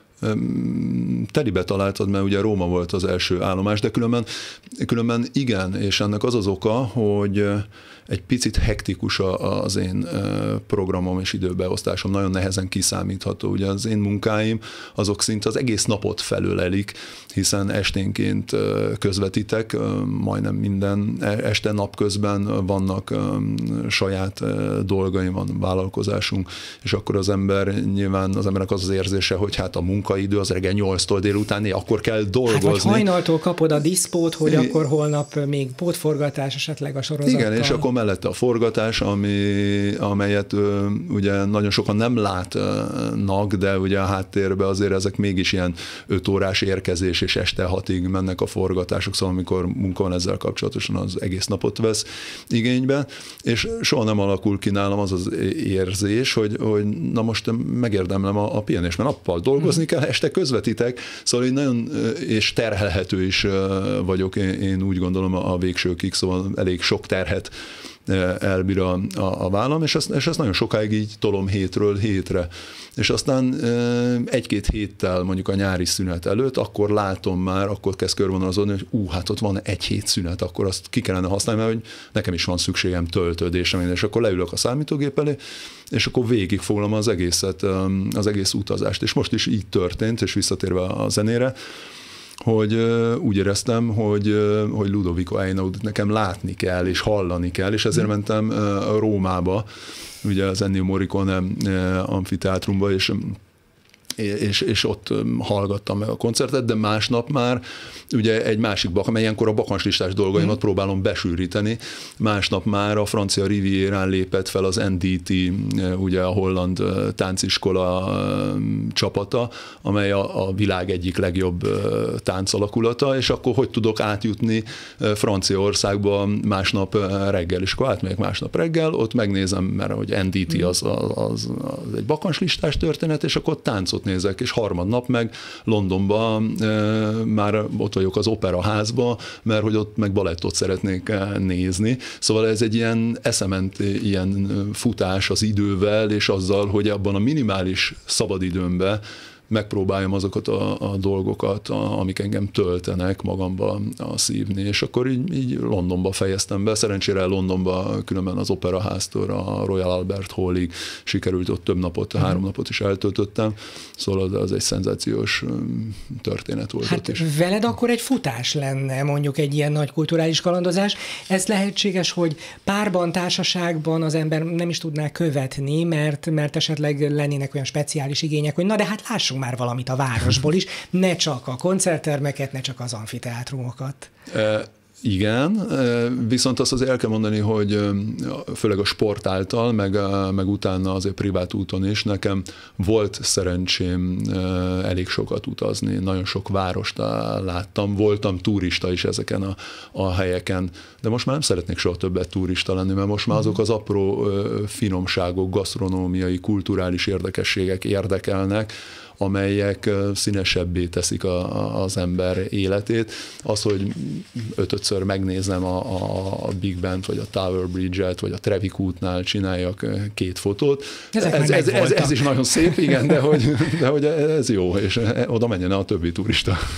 Telibe találtad, mert ugye Róma volt az első állomás, de különben, különben igen, és ennek az az oka, hogy egy picit hektikus az én programom és időbeosztásom, nagyon nehezen kiszámítható. Ugye az én munkáim, azok szinte az egész napot felölelik, hiszen esténként közvetítek, majdnem minden este napközben vannak saját dolgaim, van vállalkozásunk, és akkor az ember nyilván, az embernek az az érzése, hogy hát a munkaidő az reggel nyolctól délutáni, akkor kell dolgozni. Hát vagy hajnaltól kapod a diszpót, hogy akkor holnap még pótforgatás esetleg a sorozattal. Igen, és akkor mellette a forgatás, ami, amelyet ö, ugye nagyon sokan nem látnak, de ugye a háttérben azért ezek mégis ilyen öt órás érkezés, és este hatig mennek a forgatások, szóval amikor munka van ezzel kapcsolatosan, az egész napot vesz igénybe, és soha nem alakul ki nálam az az érzés, hogy, hogy na most megérdemlem a, a pihenést, mert nappal dolgozni kell, este közvetítek, szóval én nagyon, és terhelhető is vagyok, én, én úgy gondolom a végsőkig, szóval elég sok terhet elbír a, a, a vállam, és ezt, és ezt nagyon sokáig így tolom hétről hétre. És aztán egy-két héttel mondjuk a nyári szünet előtt, akkor látom már, akkor kezd körvonalazódni, hogy ú, hát ott van egy hét szünet, akkor azt ki kellene használni, mert hogy nekem is van szükségem töltődésre, és akkor leülök a számítógép elé, és akkor végigfoglalom az egészet, az egész utazást. És most is így történt, és visszatérve a zenére, hogy úgy éreztem, hogy, hogy Ludovico Einaudit nekem látni kell, és hallani kell, és ezért mentem Rómába, ugye az Ennio Morricone amfiteátrumba, és És, és ott hallgattam meg a koncertet, de másnap már ugye egy másik bak, amely ilyenkor a bakancslistás dolgaimat mm. próbálom besűríteni, másnap már a francia Rivierán lépett fel az en dé té, ugye a holland tánciskola csapata, amely a, a világ egyik legjobb táncalakulata, és akkor hogy tudok átjutni Franciaországba másnap reggel, és akkor átmegyek másnap reggel, ott megnézem, mert hogy en dé té az, az, az, az egy bakancslistás történet, és akkor táncot nézek, és harmadnap meg Londonban e, már ott vagyok az operaházba, mert hogy ott meg balettot szeretnék nézni. Szóval ez egy ilyen eszement ilyen futás az idővel, és azzal, hogy abban a minimális szabadidőmben megpróbáljam azokat a, a dolgokat, a, amik engem töltenek, magamba a szívni, és akkor így, így Londonba fejeztem be. Szerencsére Londonba különben az operaháztól a Royal Albert Hallig sikerült, ott több napot, mm. három napot is eltöltöttem, szóval az egy szenzációs történet volt. Hát ott is. Veled akkor egy futás lenne, mondjuk egy ilyen nagy kulturális kalandozás. Ez lehetséges, hogy párban, társaságban az ember nem is tudná követni, mert, mert esetleg lennének olyan speciális igények, hogy na de hát lássunk már valamit a városból is, ne csak a koncerttermeket, ne csak az amfiteátrumokat. E, igen, viszont azt azért el kell mondani, hogy főleg a sport által, meg, meg utána azért privát úton is, nekem volt szerencsém elég sokat utazni, nagyon sok várost láttam, voltam turista is ezeken a, a helyeken, de most már nem szeretnék soha többet turista lenni, mert most már azok az apró finomságok, gasztronómiai, kulturális érdekességek érdekelnek, amelyek színesebbé teszik a, a, az ember életét. Az, hogy ötödször megnézem a, a Big Bent, vagy a Tower Bridge-et, vagy a Trevi kútnál csináljak két fotót. Ez, ez, ez, ez, ez is nagyon szép, igen, de hogy, de hogy ez jó, és oda menjen a többi turista.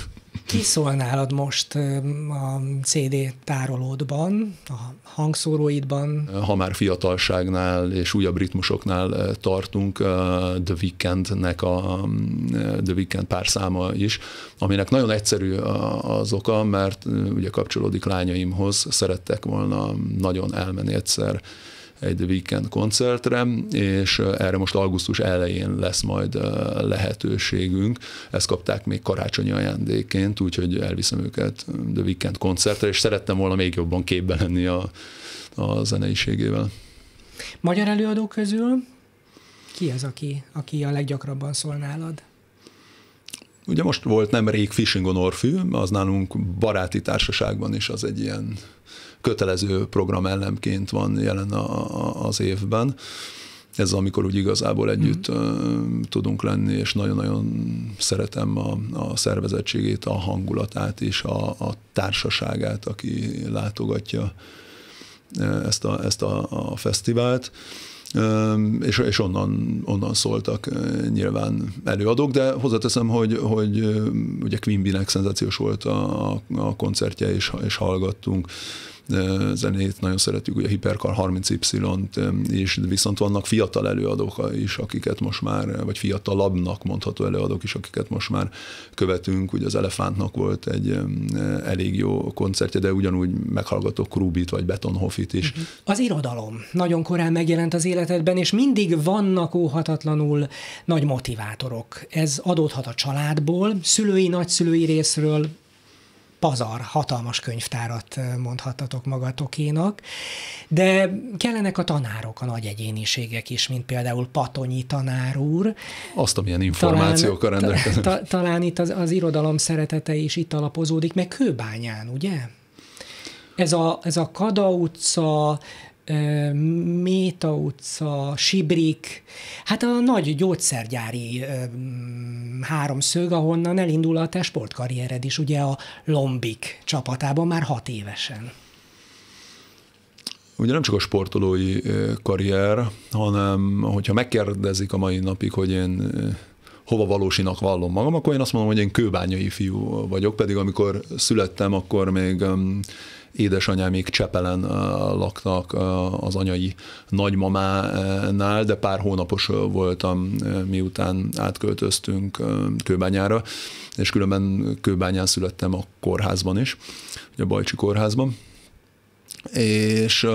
Ki szól nálad most a cé dé tárolódban, a hangszóróidban? Ha már fiatalságnál és újabb ritmusoknál tartunk, The Weekndnek a The Weeknd pár száma is, aminek nagyon egyszerű az oka, mert ugye kapcsolódik lányaimhoz, szerettek volna nagyon elmenni egyszer egy The Weeknd koncertre, és erre most augusztus elején lesz majd lehetőségünk. Ezt kapták még karácsonyi ajándékként, úgyhogy elviszem őket The Weeknd koncertre, és szerettem volna még jobban képbe lenni a, a zeneiségével. Magyar előadók közül ki az, aki, aki a leggyakrabban szól nálad? Ugye most volt nemrég Fishing on Orfű, az nálunk baráti társaságban is az egy ilyen kötelező programelemként van jelen a, a, az évben. Ez amikor úgy igazából együtt mm. tudunk lenni, és nagyon-nagyon szeretem a, a szervezettségét, a hangulatát és a, a társaságát, aki látogatja ezt a, ezt a, a fesztivált. És, és onnan, onnan szóltak nyilván előadók, de hozzáteszem, hogy, hogy ugye Quimby-nek szenzációs volt a, a koncertje, és, és hallgattunk zenét, nagyon szeretjük, ugye a Hipercar harminc Y-t is, viszont vannak fiatal előadók is, akiket most már, vagy fiatalabbnak mondható előadók is, akiket most már követünk, ugye az Elefántnak volt egy elég jó koncertje, de ugyanúgy meghallgatok Krúbit, vagy Betonhoffit is. Az irodalom nagyon korán megjelent az életedben, és mindig vannak óhatatlanul nagy motivátorok. Ez adódhat a családból, szülői, nagyszülői részről, pazar, hatalmas könyvtárat mondhattatok magatokénak, de kellenek a tanárok, a nagy egyéniségek is, mint például Patonyi tanár úr. Azt, amilyen információkkal rendelkezem. Ta, ta, talán itt az, az irodalom szeretete is itt alapozódik, meg Kőbányán, ugye? Ez a, ez a Kada utca, Méta utca, Sibrik, hát a nagy gyógyszergyári háromszög, ahonnan elindul a te sportkarriered is, ugye a Lombik csapatában már hat évesen. Ugye nem csak a sportolói karrier, hanem hogyha megkérdezik a mai napig, hogy én hova valósinak vallom magam, akkor én azt mondom, hogy én kőbányai fiú vagyok, pedig amikor születtem, akkor még édesanyámék Csepelen laknak az anyai nagymamánál, de pár hónapos voltam, miután átköltöztünk Kőbányára, és különben Kőbányán születtem a kórházban is, a Bajcsi kórházban. És,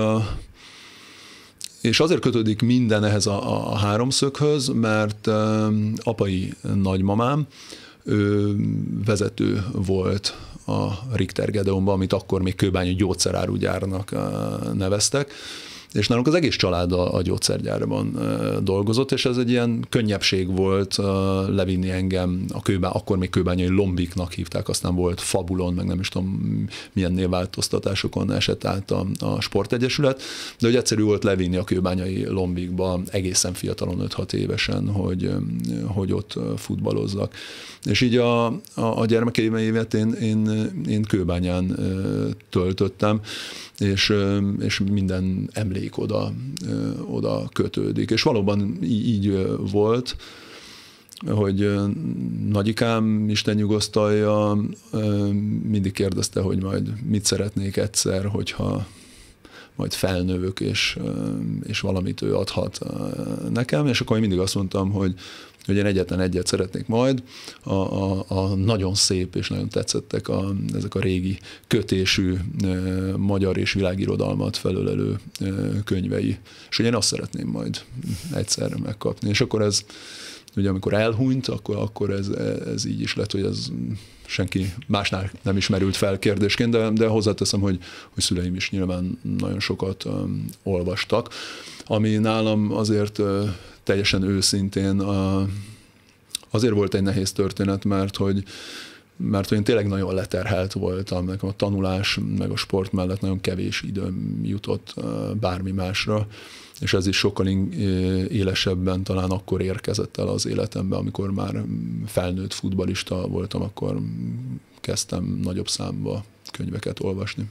és azért kötődik minden ehhez a, a háromszöghöz, mert apai nagymamám, ő vezető volt a Richter Gedeonban, amit akkor még kőbányi gyógyszerárugyárnak neveztek, és nálunk az egész család a, a gyógyszergyárban dolgozott, és ez egy ilyen könnyebbség volt levinni engem, a kőbá, akkor még kőbányai Lombiknak hívták, aztán volt Fabulon, meg nem is tudom milyen névváltoztatásokon esett át a, a sportegyesület, de hogy egyszerű volt levinni a kőbányai Lombikba egészen fiatalon, öt-hat évesen, hogy, hogy ott futballozzak. És így a, a, a gyermekeim évet én, én, én Kőbányán töltöttem, és, és minden emlék oda, oda kötődik. És valóban így, így volt, hogy nagyikám, Isten nyugosztalja, mindig kérdezte, hogy majd mit szeretnék egyszer, hogyha majd felnövök, és, és valamit ő adhat nekem, és akkor én mindig azt mondtam, hogy hogy én egyetlen egyet szeretnék majd, a, a, a nagyon szép és nagyon tetszettek a, ezek a régi kötésű e, magyar és világirodalmat felölelő e, könyvei. És hogy én azt szeretném majd egyszerre megkapni. És akkor ez, ugye amikor elhunyt, akkor, akkor ez, ez így is lett, hogy ez senki másnál nem ismerült fel kérdésként, de, de hozzáteszem, hogy, hogy szüleim is nyilván nagyon sokat um, olvastak, ami nálam azért uh, teljesen őszintén uh, azért volt egy nehéz történet, mert hogy, mert hogy én tényleg nagyon leterhelt voltam, nekem a tanulás meg a sport mellett nagyon kevés időm jutott uh, bármi másra, és ez is sokkal élesebben talán akkor érkezett el az életembe, amikor már felnőtt futballista voltam, akkor kezdtem nagyobb számba könyveket olvasni.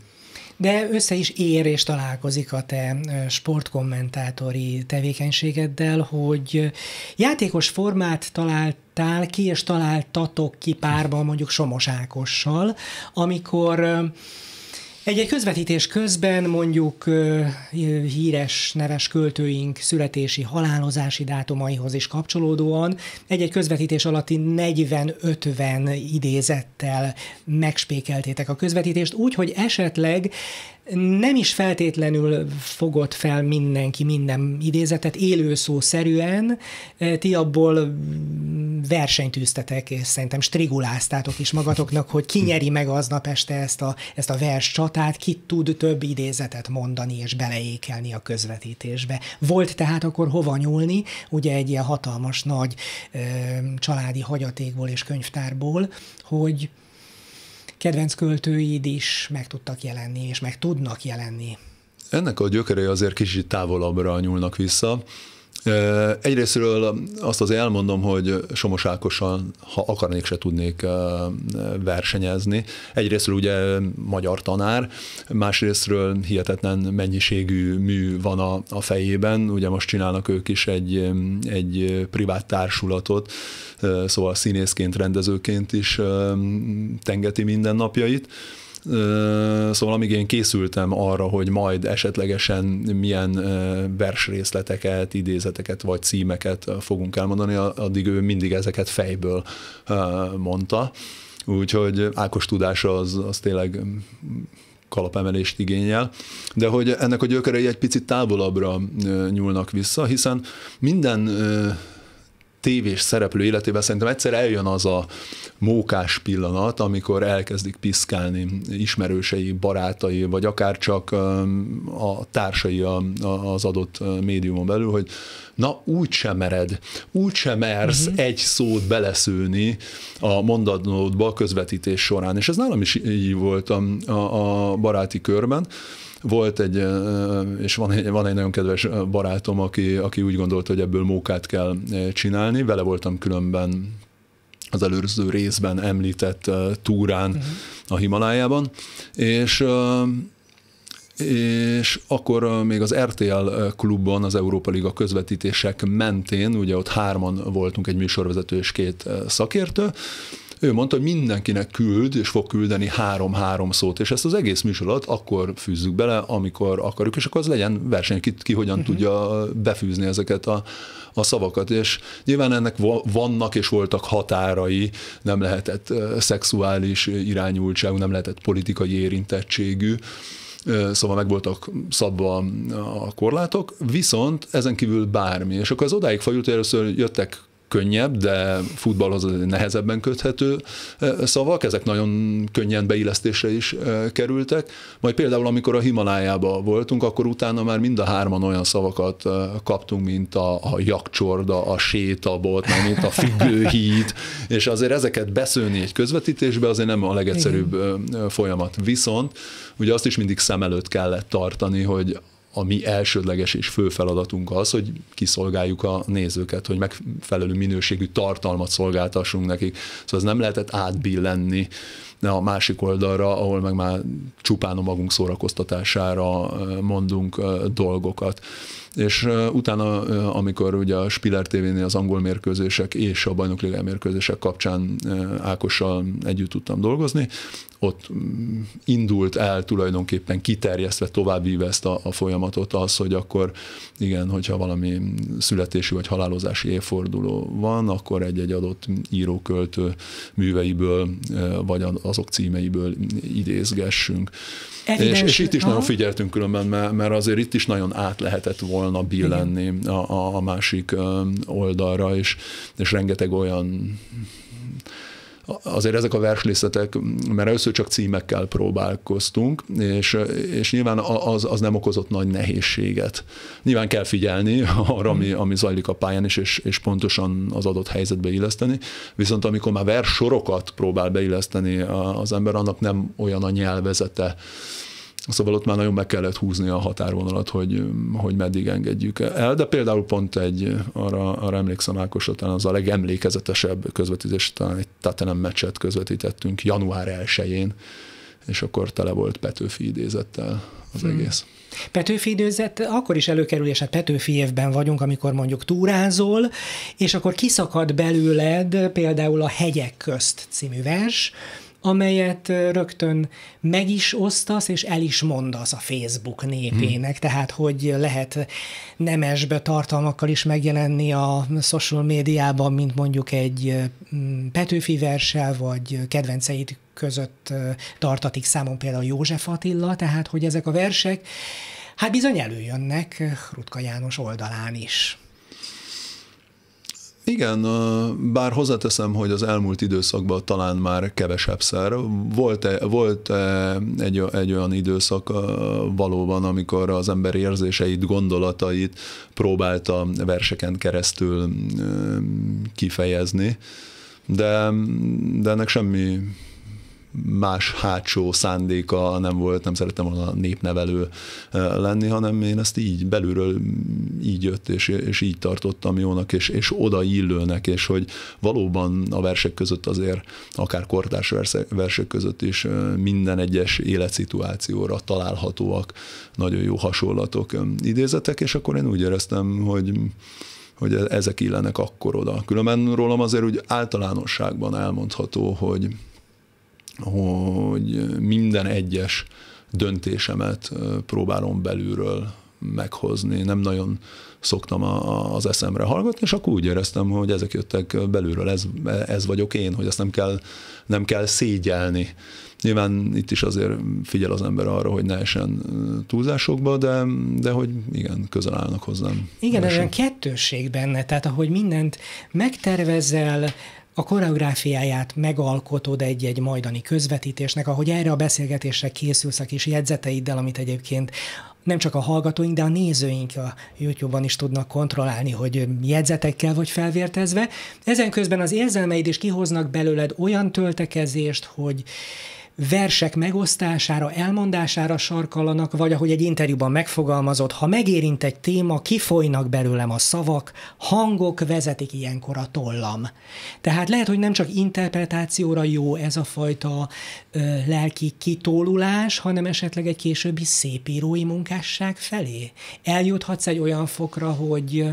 De össze is ér és találkozik a te sportkommentátori tevékenységeddel, hogy játékos formát találtál ki, és találtatok ki párban mondjuk Somos Ákossal, amikor egy-egy közvetítés közben mondjuk híres, neves költőink születési, halálozási dátumaihoz is kapcsolódóan egy-egy közvetítés alatti negyven-ötven idézettel megspékeltétek a közvetítést úgy, hogy esetleg nem is feltétlenül fogott fel mindenki minden idézetet élőszószerűen, ti abból versenyt űztetek, és szerintem striguláztátok is magatoknak, hogy ki nyeri meg aznap este ezt a, ezt a vers csatát, ki tud több idézetet mondani és beleékelni a közvetítésbe. Volt tehát akkor hova nyúlni, ugye egy ilyen hatalmas nagy ö, családi hagyatékból és könyvtárból, hogy kedvenc költőid is meg tudtak jelenni, és meg tudnak jelenni. Ennek a gyökerei azért kicsit távolabbra nyúlnak vissza. Egyrésztről azt azért elmondom, hogy Somos Ákossal, ha akarnék, se tudnék versenyezni. Egyrésztről ugye magyar tanár, másrésztről hihetetlen mennyiségű mű van a, a fejében. Ugye most csinálnak ők is egy, egy privát társulatot, szóval színészként, rendezőként is tengeti mindennapjait. Szóval amíg én készültem arra, hogy majd esetlegesen milyen versrészleteket, idézeteket vagy címeket fogunk elmondani, addig ő mindig ezeket fejből mondta. Úgyhogy Ákos tudása az, az tényleg kalapemelést igényel, de hogy ennek a gyökerei egy picit távolabbra nyúlnak vissza, hiszen minden tévés szereplő életében szerintem egyszer eljön az a mókás pillanat, amikor elkezdik piszkálni ismerősei, barátai, vagy akár csak a társai az adott médiumon belül, hogy na úgy sem mered, úgy sem mersz uh-huh. egy szót beleszőni a mondatnódba a közvetítés során. És ez nálam is így volt a, a, a baráti körben. Volt egy, és van egy, van egy nagyon kedves barátom, aki, aki úgy gondolta, hogy ebből mókát kell csinálni. Vele voltam különben az előző részben említett túrán uh-huh. a Himalájában, és és akkor még az er té el klubban, az Európa Liga közvetítések mentén, ugye ott hárman voltunk, egy műsorvezető és két szakértő, ő mondta, hogy mindenkinek küld, és fog küldeni három-három szót, és ezt az egész műsor alatt akkor fűzzük bele, amikor akarjuk, és akkor az legyen verseny, ki, ki hogyan uh-huh. tudja befűzni ezeket a, a szavakat. És nyilván ennek vannak és voltak határai, nem lehetett szexuális irányultságú, nem lehetett politikai érintettségű, szóval meg voltak szabva a korlátok, viszont ezen kívül bármi. És akkor az odáig fajult, hogy először jöttek könnyebb, de futballhoz nehezebben köthető szavak, ezek nagyon könnyen beillesztésre is kerültek. Majd például, amikor a Himalájában voltunk, akkor utána már mind a hárman olyan szavakat kaptunk, mint a, a jakcsorda, a sétabot, mint a függőhíd, és azért ezeket beszélni egy közvetítésbe azért nem a legegyszerűbb Igen. folyamat. Viszont ugye azt is mindig szem előtt kellett tartani, hogy a mi elsődleges és fő feladatunk az, hogy kiszolgáljuk a nézőket, hogy megfelelő minőségű tartalmat szolgáltassunk nekik. Szóval ez nem lehetett átbillenni a másik oldalra, ahol meg már csupán a magunk szórakoztatására mondunk dolgokat. És utána, amikor ugye a Spiller té vénél az angol mérkőzések és a bajnokliga mérkőzések kapcsán Ákossal együtt tudtam dolgozni, ott indult el tulajdonképpen kiterjesztve, továbbvíve ezt a, a folyamatot az, hogy akkor igen, hogyha valami születési vagy halálozási évforduló van, akkor egy-egy adott íróköltő műveiből, vagy azok címeiből idézgessünk. És, és itt is nagyon figyeltünk különben, mert, mert azért itt is nagyon át lehetett volna billenni a, a, a másik oldalra, és, és rengeteg olyan azért ezek a versrészletek, mert először csak címekkel próbálkoztunk, és, és nyilván az, az nem okozott nagy nehézséget. Nyilván kell figyelni arra, ami, ami zajlik a pályán is, és, és pontosan az adott helyzetbe illeszteni, viszont amikor már verssorokat próbál beilleszteni az ember, annak nem olyan a nyelvezete. Szóval ott már nagyon meg kellett húzni a határvonalat, hogy, hogy meddig engedjük el, de például pont egy, arra, arra emlékszem Ákosra, talán az a legemlékezetesebb közvetítés, talán egy Tottenham meccset közvetítettünk január elsején, és akkor tele volt Petőfi idézettel az hmm. egész. Petőfi idézet akkor is előkerül, és hát Petőfi évben vagyunk, amikor mondjuk túrázol, és akkor kiszakad belőled például a Hegyek közt című vers, amelyet rögtön meg is osztasz, és el is mondasz a Facebook népének, hmm. tehát hogy lehet nemesbe tartalmakkal is megjelenni a social médiában, mint mondjuk egy Petőfi verssel, vagy kedvenceid között tartatik számon például József Attila, tehát hogy ezek a versek hát bizony előjönnek Rutka János oldalán is. Igen, bár hozzáteszem, hogy az elmúlt időszakban talán már kevesebbszer. Volt, volt egy, egy olyan időszak valóban, amikor az ember érzéseit, gondolatait próbálta verseken keresztül kifejezni, de, de ennek semmi más hátsó szándéka nem volt, nem szerettem volna népnevelő lenni, hanem én ezt így belülről így jött, és, és így tartottam jónak, és, és oda illőnek, és hogy valóban a versek között azért, akár kortárs versek között is minden egyes életszituációra találhatóak nagyon jó hasonlatok, idézetek, és akkor én úgy éreztem, hogy hogy ezek illenek akkor oda. Különben rólam azért úgy általánosságban elmondható, hogy hogy minden egyes döntésemet próbálom belülről meghozni. Nem nagyon szoktam az eszemre hallgatni, és akkor úgy éreztem, hogy ezek jöttek belülről, ez, ez vagyok én, hogy ezt nem kell, nem kell szégyelni. Nyilván itt is azért figyel az ember arra, hogy ne essen túlzásokba, de, de hogy igen, közel állnak hozzám. Igen, ez olyan kettősség benne, tehát ahogy mindent megtervezel, a koreográfiáját megalkotod egy-egy majdani közvetítésnek, ahogy erre a beszélgetésre készülsz a kis jegyzeteiddel, amit egyébként nem csak a hallgatóink, de a nézőink a YouTube-on is tudnak kontrollálni, hogy jegyzetekkel vagy felvértezve. Ezen közben az érzelmeid is kihoznak belőled olyan töltekezést, hogy versek megosztására, elmondására sarkallanak, vagy ahogy egy interjúban megfogalmazott, ha megérint egy téma, kifolynak belőlem a szavak, hangok vezetik ilyenkor a tollam. Tehát lehet, hogy nem csak interpretációra jó ez a fajta ö, lelki kitólulás, hanem esetleg egy későbbi szépírói munkásság felé. Eljuthatsz egy olyan fokra, hogy,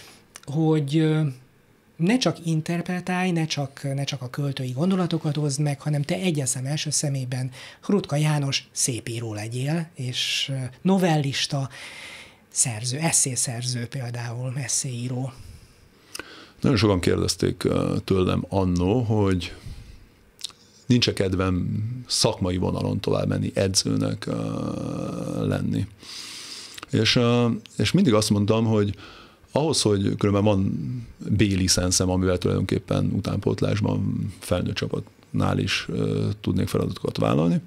hogy ne csak interpretálj, ne csak, ne csak a költői gondolatokat hozd meg, hanem te egyeszem első szemében Rutka János szépíró legyél, és novellista, szerző, esszészerző például, esszéíró. Nagyon sokan kérdezték tőlem annó, hogy nincs-e kedvem szakmai vonalon tovább menni, edzőnek lenni. És, és mindig azt mondtam, hogy ahhoz, hogy különben van B-licenszem, amivel tulajdonképpen utánpótlásban felnőtt csapatnál is tudnék feladatokat vállalni,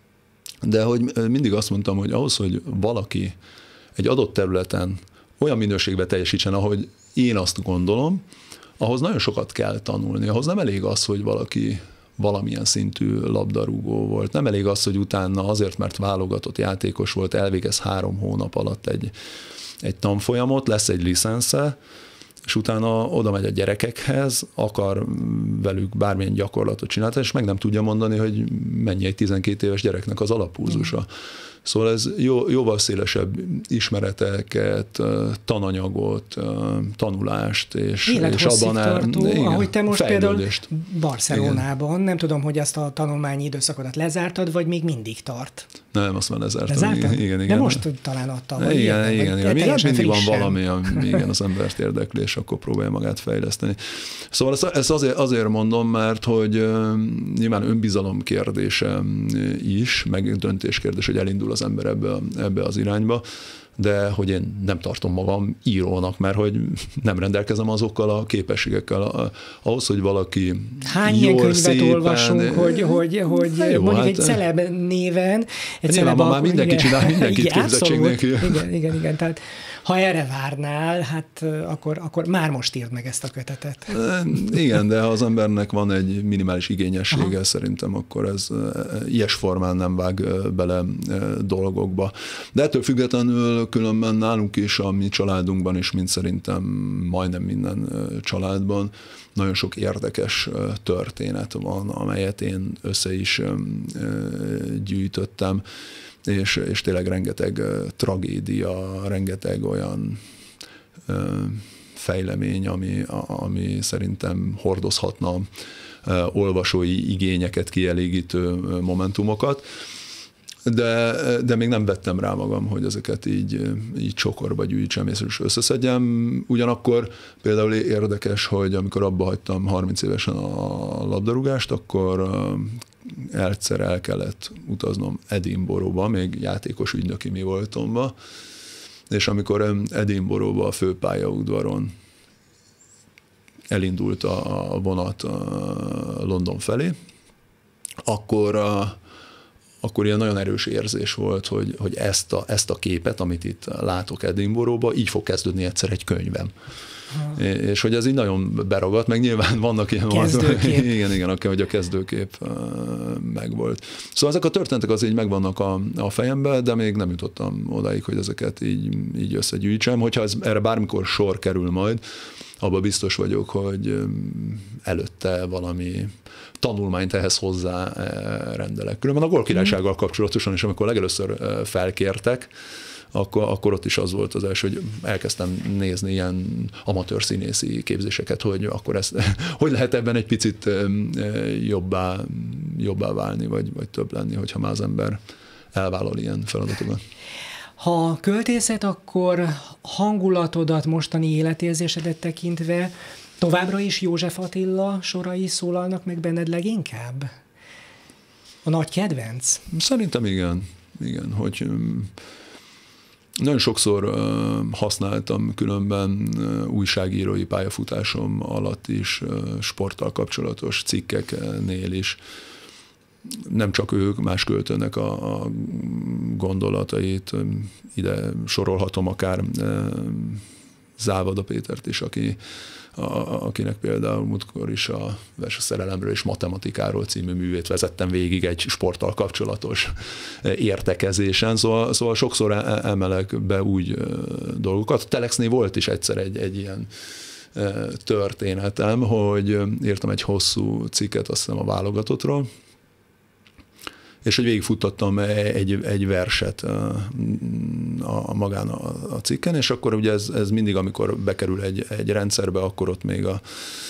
de hogy mindig azt mondtam, hogy ahhoz, hogy valaki egy adott területen olyan minőségben teljesítsen, ahogy én azt gondolom, ahhoz nagyon sokat kell tanulni. Ahhoz nem elég az, hogy valaki valamilyen szintű labdarúgó volt. Nem elég az, hogy utána azért, mert válogatott játékos volt, elvégez három hónap alatt egy egy tanfolyamot, lesz egy licensze, és utána oda megy a gyerekekhez, akar velük bármilyen gyakorlatot csinálni, és meg nem tudja mondani, hogy mennyi egy tizenkét éves gyereknek az alappulzusa. Mm. Szóval ez jó, jóval szélesebb ismereteket, tananyagot, tanulást, és, és abban el, igen, ahogy te most például Barcelonában, igen. Nem tudom, hogy ezt a tanulmányi időszakodat lezártad, vagy még mindig tart? Nem, azt már lezártam. Lezártad? Igen, igen. De most talán adtam. Igen, igen, igen, igen. Mindig, mindig van valami, ami igen, az embert érdekli, és akkor próbálja magát fejleszteni. Szóval ezt, ezt azért, azért mondom, mert hogy uh, nyilván önbizalom kérdése is, meg döntés kérdés, hogy elindul az ember ebbe, ebbe az irányba, de hogy én nem tartom magam írónak, mert hogy nem rendelkezem azokkal a képességekkel. Ahhoz, hogy valaki hány ilyen könyvet szépen, olvasunk, hogy, hogy, hogy jó, mondjuk hát, egy celeb néven, egy celeb már mindenki csinál, mindenkit képzettségnek. Igen, igen, igen, tehát ha erre várnál, hát akkor, akkor már most írd meg ezt a kötetet. Igen, de ha az embernek van egy minimális igényessége, aha, szerintem akkor ez ilyes formán nem vág bele dolgokba. De ettől függetlenül különben nálunk is, a mi családunkban is, mint szerintem majdnem minden családban, nagyon sok érdekes történet van, amelyet én össze is gyűjtöttem, és, és tényleg rengeteg tragédia, rengeteg olyan fejlemény, ami, ami szerintem hordozhatna olvasói igényeket kielégítő momentumokat. De, de még nem vettem rá magam, hogy ezeket így, így csokorba gyűjtsem és összeszedjem. Ugyanakkor például érdekes, hogy amikor abba hagytam harminc évesen a labdarúgást, akkor egyszer el kellett utaznom Edinburghba, még játékos ügynöki mi voltomba, és amikor Edinburghba a főpályaudvaron elindult a vonat London felé, akkor a akkor ilyen nagyon erős érzés volt, hogy, hogy ezt, a, ezt a képet, amit itt látok Edinburghba, így fog kezdődni egyszer egy könyvem. Ha. És hogy ez így nagyon beragadt, meg nyilván vannak ilyen... Kezdőkép. Igen, igen, hogy a kezdőkép megvolt. Szóval ezek a történetek az így megvannak a, a fejemben, de még nem jutottam odáig, hogy ezeket így, így összegyűjtsem. Hogyha ez, erre bármikor sor kerül majd, abban biztos vagyok, hogy előtte valami tanulmányt ehhez hozzá rendelek. Különben a Gólkirálysággal kapcsolatosan is, amikor legelőször felkértek, akkor, akkor ott is az volt az első, hogy elkezdtem nézni ilyen amatőr színészi képzéseket, hogy akkor ezt, hogy lehet ebben egy picit jobbá, jobbá válni, vagy, vagy több lenni, hogyha már az ember elvállal ilyen feladatokat. Ha költészet, akkor hangulatodat, mostani életérzésedet tekintve továbbra is József Attila sorai szólalnak meg benned leginkább? A nagy kedvenc? Szerintem igen. Igen, hogy nagyon sokszor használtam különben újságírói pályafutásom alatt is, sporttal kapcsolatos cikkeknél is. Nem csak ők, más költőnek a, a gondolatait, ide sorolhatom akár Závada Pétert is, aki, a, akinek például múltkor is a Vers a szerelemről és matematikáról című művét vezettem végig egy sporttal kapcsolatos értekezésen, szóval, szóval sokszor emelek be úgy dolgokat. Telexnél volt is egyszer egy, egy ilyen történetem, hogy írtam egy hosszú cikket, azt hiszem a válogatottról, és hogy végigfuttattam egy, egy verset a, a magán a, a cikken, és akkor ugye ez, ez mindig, amikor bekerül egy, egy rendszerbe, akkor ott még a,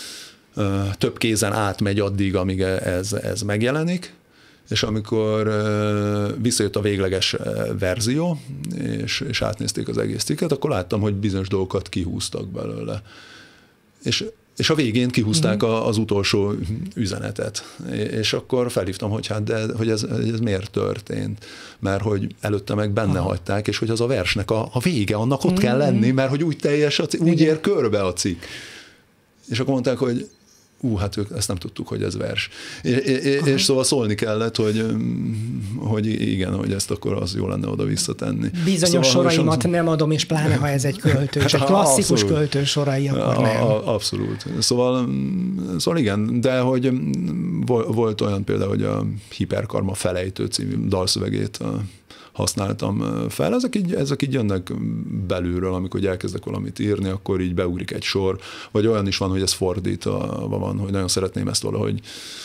a több kézen átmegy addig, amíg ez, ez megjelenik, és amikor visszajött a végleges verzió, és, és átnézték az egész cikket, akkor láttam, hogy bizonyos dolgokat kihúztak belőle. És És a végén kihúzták a, az utolsó üzenetet. És akkor felhívtam, hogy hát de, hogy ez, ez miért történt. Mert hogy előtte meg benne Aha. hagyták, és hogy az a versnek a, a vége, annak ott mm-hmm. kell lenni, mert hogy úgy teljes, a cikk, úgy ér körbe a cikk. És akkor mondták, hogy ú, hát ők ezt nem tudtuk, hogy ez vers. És, és szóval szólni kellett, hogy, hogy igen, hogy ezt akkor az jó lenne oda visszatenni. Bizonyos szóval, soraimat nem adom, és pláne, ha ez egy költő, és egy klasszikus abszolút. Költő sorai, akkor nem. Abszolút. Szóval, szóval igen, de hogy volt olyan például, hogy a Hiperkarma felejtő című dalszövegét használtam fel. Ezek így, ezek így jönnek belülről, amikor elkezdek valamit írni, akkor így beugrik egy sor, vagy olyan is van, hogy ez fordítva van, hogy nagyon szeretném ezt valahogy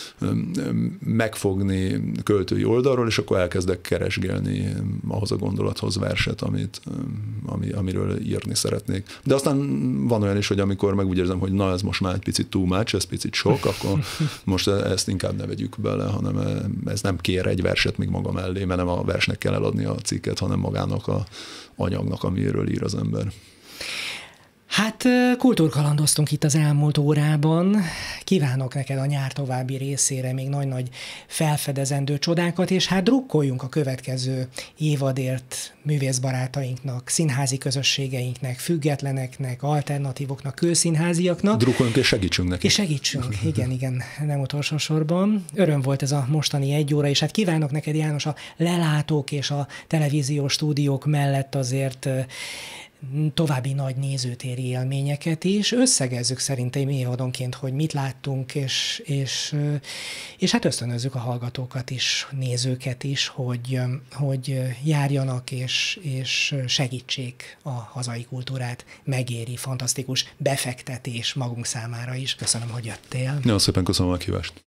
megfogni költői oldalról, és akkor elkezdek keresgélni ahhoz a gondolathoz verset, amit, ami, amiről írni szeretnék. De aztán van olyan is, hogy amikor meg úgy érzem, hogy na ez most már egy picit too much, ez picit sok, akkor most ezt inkább ne vegyük bele, hanem ez nem kér egy verset még maga mellé, mert nem a versnek kell eladni a cikket, hanem magának a anyagnak, amiről ír az ember. Hát kultúrkalandoztunk itt az elmúlt órában. Kívánok neked a nyár további részére még nagy-nagy felfedezendő csodákat, és hát drukkoljunk a következő évadért művészbarátainknak, színházi közösségeinknek, függetleneknek, alternatívoknak, kőszínháziaknak. Drukkoljunk és segítsünk nekik. És segítsünk, igen, igen, nem utolsó sorban. Öröm volt ez a mostani egy óra, és hát kívánok neked, János, a lelátók és a televíziós stúdiók mellett azért további nagy nézőtéri élményeket is. Összegezzük szerintem évadonként, hogy mit láttunk, és, és, és hát ösztönözzük a hallgatókat is, nézőket is, hogy, hogy járjanak és, és segítsék a hazai kultúrát. Megéri, fantasztikus befektetés magunk számára is. Köszönöm, hogy jöttél. Nagyon szépen köszönöm a meghívást.